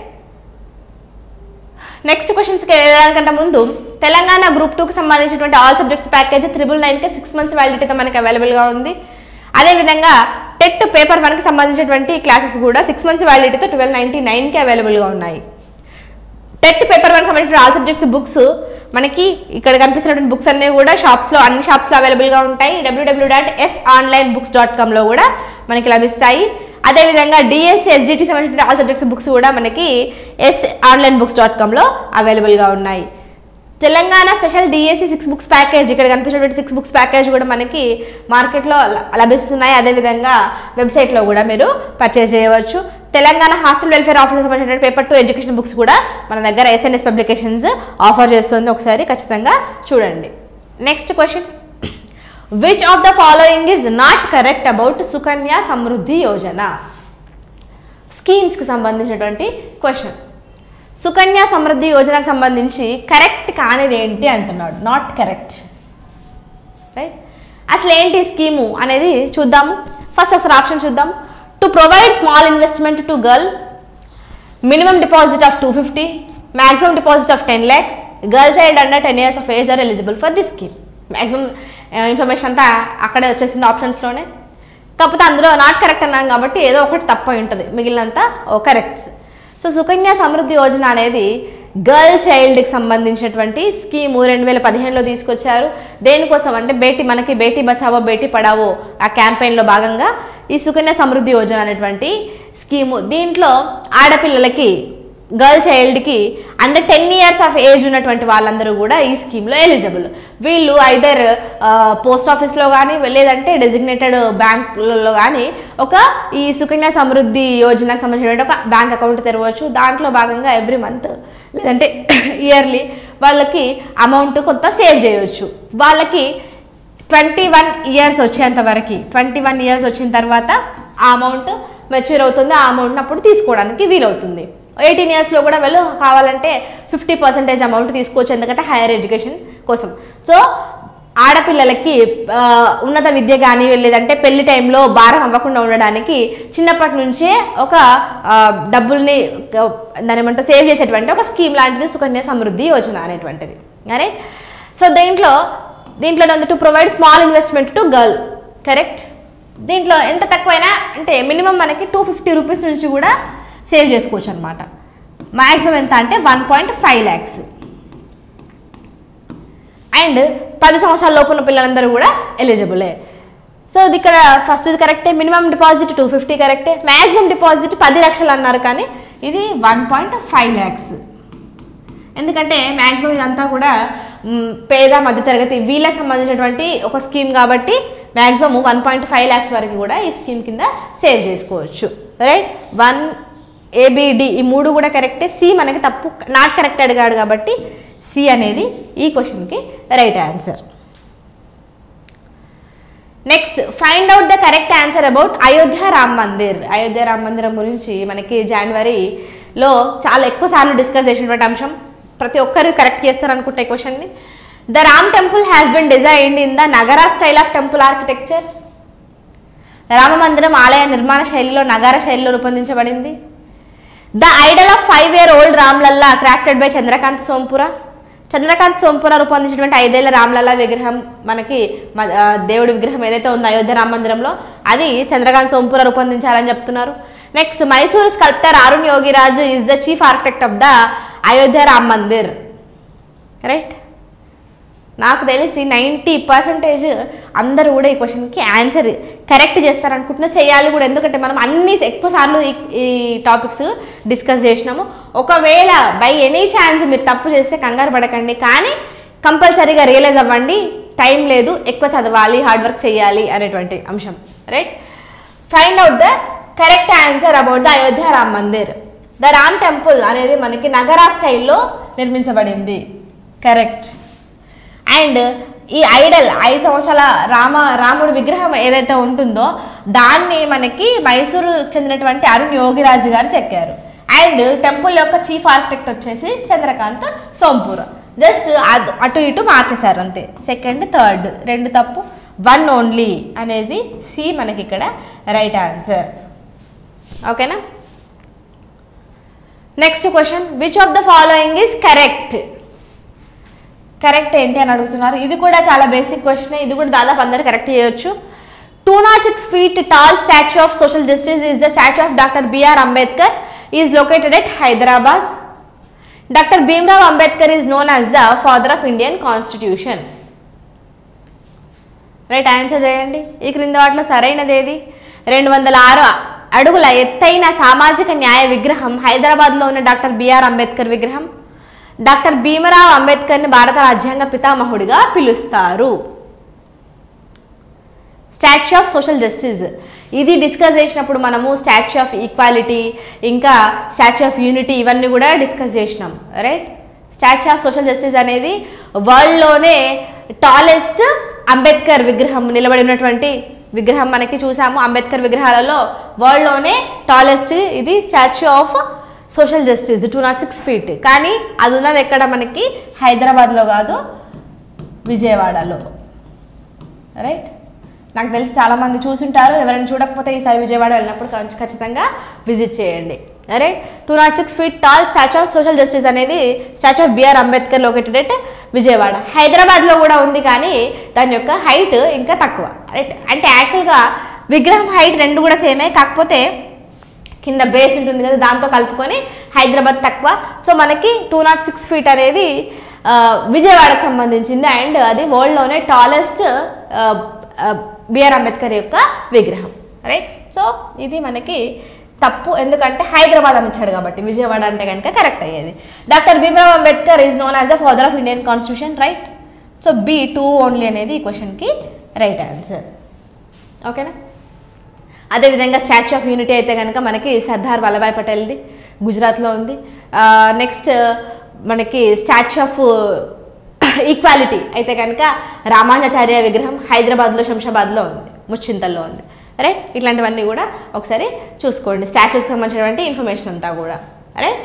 C: నెక్స్ట్ క్వశ్చన్స్కి వెళ్ళడానికంటే ముందు తెలంగాణ గ్రూప్ టూకి సంబంధించినటువంటి ఆల్ సబ్జెక్ట్స్ ప్యాకేజ్ త్రిబుల్ నైన్కి సిక్స్ మంత్స్ వ్యాలిడిటీతో మనకి అవైలబుల్గా ఉంది. అదేవిధంగా టెట్ పేపర్ వన్కి సంబంధించినటువంటి క్లాసెస్ కూడా సిక్స్ మంత్స్ వ్యాలిడిటీతో ట్వెల్వ్ నైంటీ నైన్కి అవైలబుల్గా ఉన్నాయి. టెట్ పేపర్ వన్కి సంబంధించిన ఆల్ సబ్జెక్ట్స్ బుక్స్ మనకి ఇక్కడ కనిపిస్తున్నటువంటి బుక్స్ అన్నీ కూడా షాప్స్లో అన్ని షాప్స్లో అవైలబుల్గా ఉంటాయి. W W dot S online books dot కామ్లో కూడా మనకి లభిస్తాయి. అదేవిధంగా డిఎస్సి ఎస్జిటి సంబంధించిన ఆల్ సబ్జెక్ట్స్ బుక్స్ కూడా మనకి ఎస్ ఆన్లైన్ బుక్స్ డాట్ కామ్లో అవైలబుల్గా ఉన్నాయి. Telangana special DSC six books package, ఇక్కడ కనిపించినటువంటి సిక్స్ బుక్స్ ప్యాకేజ్ కూడా మనకి మార్కెట్లో లభిస్తున్నాయి. అదేవిధంగా వెబ్సైట్లో కూడా మీరు పర్చేస్ చేయవచ్చు. తెలంగాణ హాస్టల్ వెల్ఫేర్ ఆఫీసర్ సంబంధించిన పేపర్ టూ ఎడ్యుకేషన్ బుక్స్ కూడా మన దగ్గర ఎస్ఎన్ఎస్ పబ్లికేషన్స్ ఆఫర్ చేస్తుంది, ఒకసారి ఖచ్చితంగా చూడండి. Next question, which of the following is not correct about Sukanya Samriddhi Yojana? స్కీమ్స్కి సంబంధించినటువంటి క్వశ్చన్. సుకన్య సమృద్ధి యోజనకు సంబంధించి కరెక్ట్ కానిది ఏంటి అంటున్నాడు, నాట్ కరెక్ట్. రైట్. అసలు ఏంటి స్కీము అనేది చూద్దాము. ఫస్ట్ ఒకసారి ఆప్షన్ చూద్దాం. To provide small investment to girl, minimum deposit of two fifty, maximum deposit of ten lakhs, girl child under ten years of age are eligible for this scheme. Maximum information అంతా అక్కడే వచ్చేసింది ఆప్షన్స్లోనే. కాకపోతే అందులో not correct అన్నాను కాబట్టి ఏదో ఒకటి తప్ప ఉంటుంది, మిగిలినంతా ఓ కరెక్ట్స్. సో సుకన్య సమృద్ధి యోజన అనేది గర్ల్ చైల్డ్కి సంబంధించినటువంటి స్కీము రెండు వేల పదిహేనులో తీసుకొచ్చారు. దేనికోసం అంటే బేటీ మనకి బేటీ బచావో బేటీ పడావో ఆ క్యాంపెయిన్లో భాగంగా ఈ సుకన్య సమృద్ధి యోజన అనేటువంటి స్కీము. దీంట్లో ఆడపిల్లలకి గర్ల్ చైల్డ్కి under ten years of age ఉన్నటువంటి వాళ్ళందరూ కూడా ఈ స్కీమ్లో ఎలిజిబుల్. వీళ్ళు ఐదర్ పోస్ట్ ఆఫీస్లో కానీ లేదంటే డెసిగ్నేటెడ్ బ్యాంకులలో కానీ ఒక ఈ సుకన్య సమృద్ధి యోజనకు సంబంధించిన ఒక బ్యాంక్ అకౌంట్ తెరవచ్చు. దాంట్లో భాగంగా ఎవ్రీ మంత్ లేదంటే ఇయర్లీ వాళ్ళకి అమౌంట్ కొంత సేవ్ చేయవచ్చు. వాళ్ళకి ట్వంటీ వన్ ఇయర్స్ వచ్చేంత వరకు ట్వంటీ వన్ ఇయర్స్ వచ్చిన తర్వాత ఆ అమౌంట్ మెచ్యూర్ అవుతుంది. ఆ అమౌంట్ని అప్పుడు తీసుకోవడానికి వీలవుతుంది. ఎయిటీన్ ఇయర్స్లో కూడా వీళ్ళు కావాలంటే ఫిఫ్టీ పర్సెంటేజ్ అమౌంట్ తీసుకోవచ్చు, ఎందుకంటే హైయర్ ఎడ్యుకేషన్ కోసం. సో ఆడపిల్లలకి ఉన్నత విద్య కానీ లేదంటే పెళ్లి టైంలో భారం అవ్వకుండా ఉండడానికి చిన్నప్పటి నుంచే ఒక డబ్బుల్ని దాని ఏమంటే సేవ్ చేసేటువంటి ఒక స్కీమ్ లాంటిది సుకన్య సమృద్ధి యోజన అనేటువంటిది. రైట్. సో దీంట్లో దీంట్లో to provide small investment to girl, correct. దీంట్లో ఎంత తక్కువైనా అంటే మినిమం మనకి టూ ఫిఫ్టీ రూపీస్ నుంచి కూడా సేవ్ చేసుకోవచ్చు అనమాట. మ్యాక్సిమం ఎంత అంటే one point five lakhs. And పది సంవత్సరాల లోపు ఉన్న పిల్లలందరూ కూడా ఎలిజిబులే. సో ఇది ఇక్కడ ఫస్ట్ ఇది కరెక్టే. మినిమం డిపాజిట్ టూ ఫిఫ్టీ కరెక్టే. మ్యాక్సిమం డిపాజిట్ పది లక్షలు అన్నారు, కానీ ఇది వన్ పాయింట్ ఫైవ్ ల్యాక్స్. ఎందుకంటే మ్యాక్సిమం ఇదంతా కూడా పేద మధ్యతరగతి వీళ్ళకి సంబంధించినటువంటి ఒక స్కీమ్ కాబట్టి maximum one point five lakhs వరకు కూడా ఈ స్కీమ్ కింద సేవ్ చేసుకోవచ్చు. రైట్. వన్ ఏబిడి ఈ మూడు కూడా కరెక్టే. సి మనకి తప్పు, నాట్ కరెక్ట్ అడిగాడు కాబట్టి సి అనేది ఈ క్వశ్చన్కి right answer. Next, find out the correct answer about Ayodhya Ram Mandir. Ayodhya Ram మందిరం గురించి మనకి జనవరిలో చాలా ఎక్కువ సార్లు డిస్కస్ చేసినటువంటి అంశం. ప్రతి ఒక్కరు కరెక్ట్ చేస్తారు అనుకుంటే క్వశ్చన్ని. The Ram temple has been designed in the Nagara style of temple architecture. Rama మందిరం ఆలయ నిర్మాణ శైలిలో నగర శైలిలో రూపొందించబడింది. The idol of five year old Ramlalla crafted by Chandrakant Sompura. Chandrakant Sompura రూపొందించినటువంటి ఐదేళ్ల రామ్లల్లా విగ్రహం, మనకి దేవుడి విగ్రహం ఏదైతే ఉందో అయోధ్య రామ మందిరంలో అది చంద్రకాంత్ సోంపుర రూపొందించారని చెప్తున్నారు. Next, Mysuru sculptor Arun Yogiraj is the chief architect of the Ayodhya Ram Mandir. Right. నాకు తెలిసి నైంటీ పర్సెంటేజ్ అందరూ కూడా ఈ క్వశ్చన్కి ఆన్సర్ కరెక్ట్ చేస్తారనుకుంటున్నా, చేయాలి కూడా. ఎందుకంటే మనం అన్ని ఎక్కువ సార్లు ఈ టాపిక్స్ డిస్కస్ చేసినాము. ఒకవేళ బై ఎనీ ఛాన్స్ మీరు తప్పు చేస్తే కంగారు పడకండి, కానీ కంపల్సరీగా రియలైజ్ అవ్వండి, టైం లేదు, ఎక్కువ చదవాలి, హార్డ్ వర్క్ చేయాలి అనేటువంటి అంశం. Right. Find out the correct answer about the Ayodhya Ram Mandir. The Ram temple అనేది మనకి నగరా స్టైల్లో నిర్మించబడింది, కరెక్ట్. అండ్ ఈ ఐడల్ ఐదు సంవత్సరాల రామ రాముడి విగ్రహం ఏదైతే ఉంటుందో దాన్ని మనకి మైసూరు చెందినటువంటి అరుణ్ యోగిరాజు గారు చెక్కారు. అండ్ టెంపుల్ యొక్క చీఫ్ ఆర్కిటెక్ట్ వచ్చేసి చంద్రకాంత్ సోంపూర్. జస్ట్ అటు ఇటు మార్చేశారు అంతే. సెకండ్ థర్డ్ రెండు తప్పు, వన్ ఓన్లీ అనేది సి మనకి ఇక్కడ రైట్ ఆన్సర్. ఓకేనా. Next question, which of the following is correct? Correct ఏంటి అని అడుగుతున్నారు. ఇది కూడా చాలా బేసిక్ క్వశ్చన్, ఇది కూడా దాదాపు అందరు కరెక్ట్ చేయొచ్చు. Two nought six feet tall statue of social justice is the statue of doctor BR Ambedkar is located at Hyderabad. Doctor Bhimrao Ambedkar is known as the father of Indian constitution. Right answer చేయండి. ఈ క్రింద వాటిలో సరైనది ఏది? రెండు వందల ఆరు అడుగుల ఎత్తైన సామాజిక న్యాయ విగ్రహం హైదరాబాద్లో ఉన్న డాక్టర్ బిఆర్ అంబేద్కర్ విగ్రహం. డాక్టర్ భీమరావ్ అంబేద్కర్ని భారత రాజ్యాంగ పితామహుడిగా పిలుస్తారు. స్టాచ్యూ ఆఫ్ సోషల్ జస్టిస్ ఇది డిస్కస్ చేసినప్పుడు మనము స్టాచ్యూ ఆఫ్ ఈక్వాలిటీ ఇంకా స్టాచ్యూ ఆఫ్ యూనిటీ ఇవన్నీ కూడా డిస్కస్ చేసినాం. Right. Statue of social justice అనేది వరల్డ్లోనే టాలెస్ట్ అంబేద్కర్ విగ్రహం నిలబడి ఉన్నటువంటి విగ్రహం మనకి చూసాము. అంబేద్కర్ విగ్రహాలలో వరల్డ్లోనే టాలెస్ట్ ఇది statue of social justice two nought six feet. కానీ అది ఉన్నది ఎక్కడ మనకి హైదరాబాద్లో కాదు, విజయవాడలో. రైట్. నాకు తెలిసి చాలామంది చూసుంటారు. ఎవరైనా చూడకపోతే ఈసారి విజయవాడ వెళ్ళినప్పుడు ఖచ్చితంగా విజిట్ చేయండి. Right. Two nought six feet tall statue of social justice అనేది statue of BR Ambedkar located at Vijayawada. హైదరాబాద్లో కూడా ఉంది కానీ దాని యొక్క హైట్ ఇంకా తక్కువ. రైట్. అంటే యాక్చువల్గా విగ్రహం హైట్ రెండు కూడా సేమే, కాకపోతే కింద బేస్ ఉంటుంది కదా దాంతో కలుపుకొని హైదరాబాద్ తక్కువ. సో మనకి టూ నాట్ సిక్స్ ఫీట్ అనేది విజయవాడకు సంబంధించింది అండ్ అది వరల్డ్లోనే టాలెస్ట్ బిఆర్ అంబేద్కర్ యొక్క విగ్రహం. రైట్. సో ఇది మనకి తప్పు, ఎందుకంటే హైదరాబాద్ అని ఇచ్చాడు కాబట్టి విజయవాడ అంటే కనుక కరెక్ట్ అయ్యేది. Doctor Bhimrao Ambedkar is known as the father of Indian constitution. Right. So B two only అనేది ఈ క్వశ్చన్కి రైట్ ఆన్సర్. ఓకేనా. అదేవిధంగా స్టాచ్యూ ఆఫ్ యూనిటీ అయితే కనుక మనకి సర్దార్ వల్లభాయ్ పటేల్ది గుజరాత్లో ఉంది. నెక్స్ట్ మనకి స్టాచ్యూ ఆఫ్ ఈక్వాలిటీ అయితే కనుక రామానుజాచార్య విగ్రహం హైదరాబాద్లో శంషాబాద్లో ఉంది, ముచ్చింతల్లో ఉంది. రైట్. ఇట్లాంటివన్నీ కూడా ఒకసారి చూసుకోండి, స్టాచ్యూస్కి సంబంధించినటువంటి ఇన్ఫర్మేషన్ అంతా కూడా. రైట్.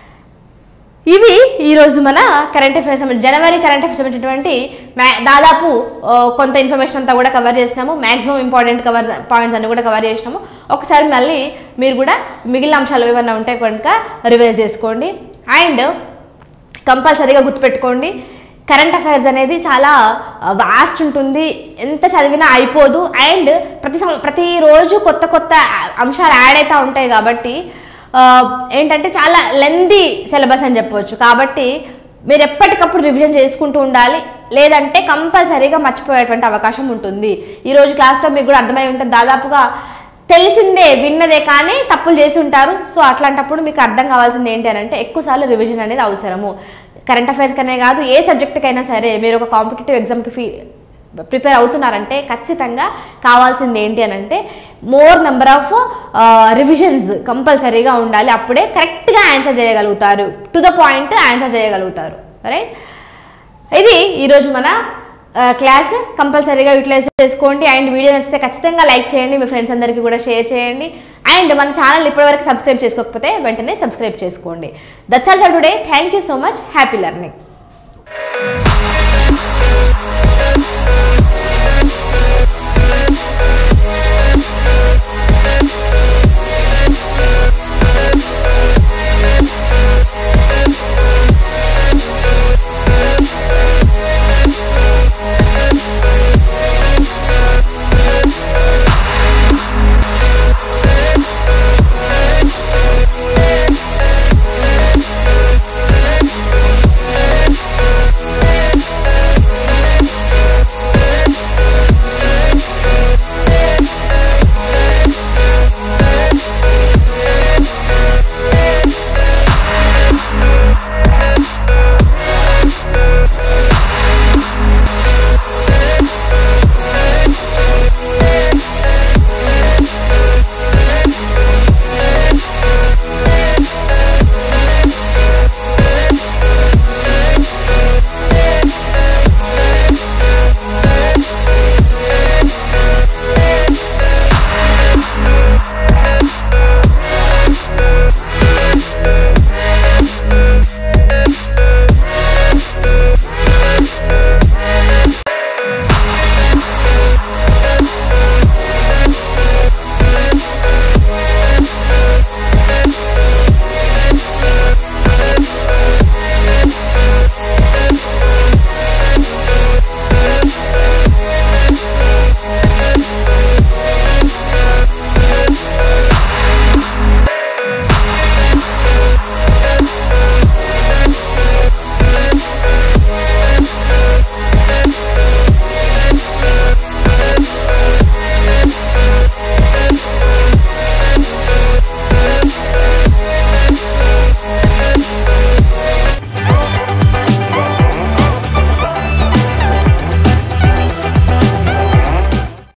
C: ఇవి ఈరోజు మన కరెంట్ అఫైర్స్ జనవరి కరెంట్ అఫైర్స్ సంబంధించినటువంటి దాదాపు కొంత ఇన్ఫర్మేషన్ అంతా కూడా కవర్ చేసినాము. మ్యాక్సిమం ఇంపార్టెంట్ కవర్ పాయింట్స్ అన్ని కూడా కవర్ చేసినాము. ఒకసారి మళ్ళీ మీరు కూడా మిగిలిన అంశాలు ఏమన్నా ఉంటే కనుక రివైజ్ చేసుకోండి. అండ్ కంపల్సరీగా గుర్తుపెట్టుకోండి, కరెంట్ అఫైర్స్ అనేది చాలా వాస్ట్ ఉంటుంది, ఎంత చదివినా అయిపోదు. అండ్ ప్రతి ప్రతిరోజు కొత్త కొత్త అంశాలు యాడ్ అవుతూ ఉంటాయి కాబట్టి ఏంటంటే చాలా లెందీ సిలబస్ అని చెప్పవచ్చు. కాబట్టి మీరు ఎప్పటికప్పుడు రివిజన్ చేసుకుంటూ ఉండాలి, లేదంటే కంపల్సరీగా మర్చిపోయేటువంటి అవకాశం ఉంటుంది. ఈరోజు క్లాస్లో మీకు కూడా అర్థమై ఉంటుంది, దాదాపుగా తెలిసిందే విన్నదే కానీ తప్పులు చేసి ఉంటారు. సో అట్లాంటప్పుడు మీకు అర్థం కావాల్సింది ఏంటి అని అంటే ఎక్కువసార్లు రివిజన్ అనేది అవసరము. కరెంట్ అఫైర్స్ కనే కాదు, ఏ సబ్జెక్టుకైనా సరే మీరు ఒక కాంపిటేటివ్ ఎగ్జామ్కి ఫీ ప్రిపేర్ అవుతున్నారంటే ఖచ్చితంగా కావాల్సింది ఏంటి అని అంటే మోర్ నెంబర్ ఆఫ్ రివిజన్స్ కంపల్సరీగా ఉండాలి. అప్పుడే కరెక్ట్గా ఆన్సర్ చేయగలుగుతారు, టు ద పాయింట్ ఆన్సర్ చేయగలుగుతారు. రైట్. ఇది ఈరోజు మన క్లాస్. కంపల్సరీగా యూటిలైజ్ చేసుకోండి. అండ్ వీడియో నచ్చితే ఖచ్చితంగా లైక్ చేయండి, మీ ఫ్రెండ్స్ అందరికీ కూడా షేర్ చేయండి. అండ్ మన ఛానల్ ఇప్పటివరకు సబ్స్క్రైబ్ చేసుకోకపోతే వెంటనే సబ్స్క్రైబ్ చేసుకోండి. That's all for today. Thank you so much. Happy learning. We'll be right back.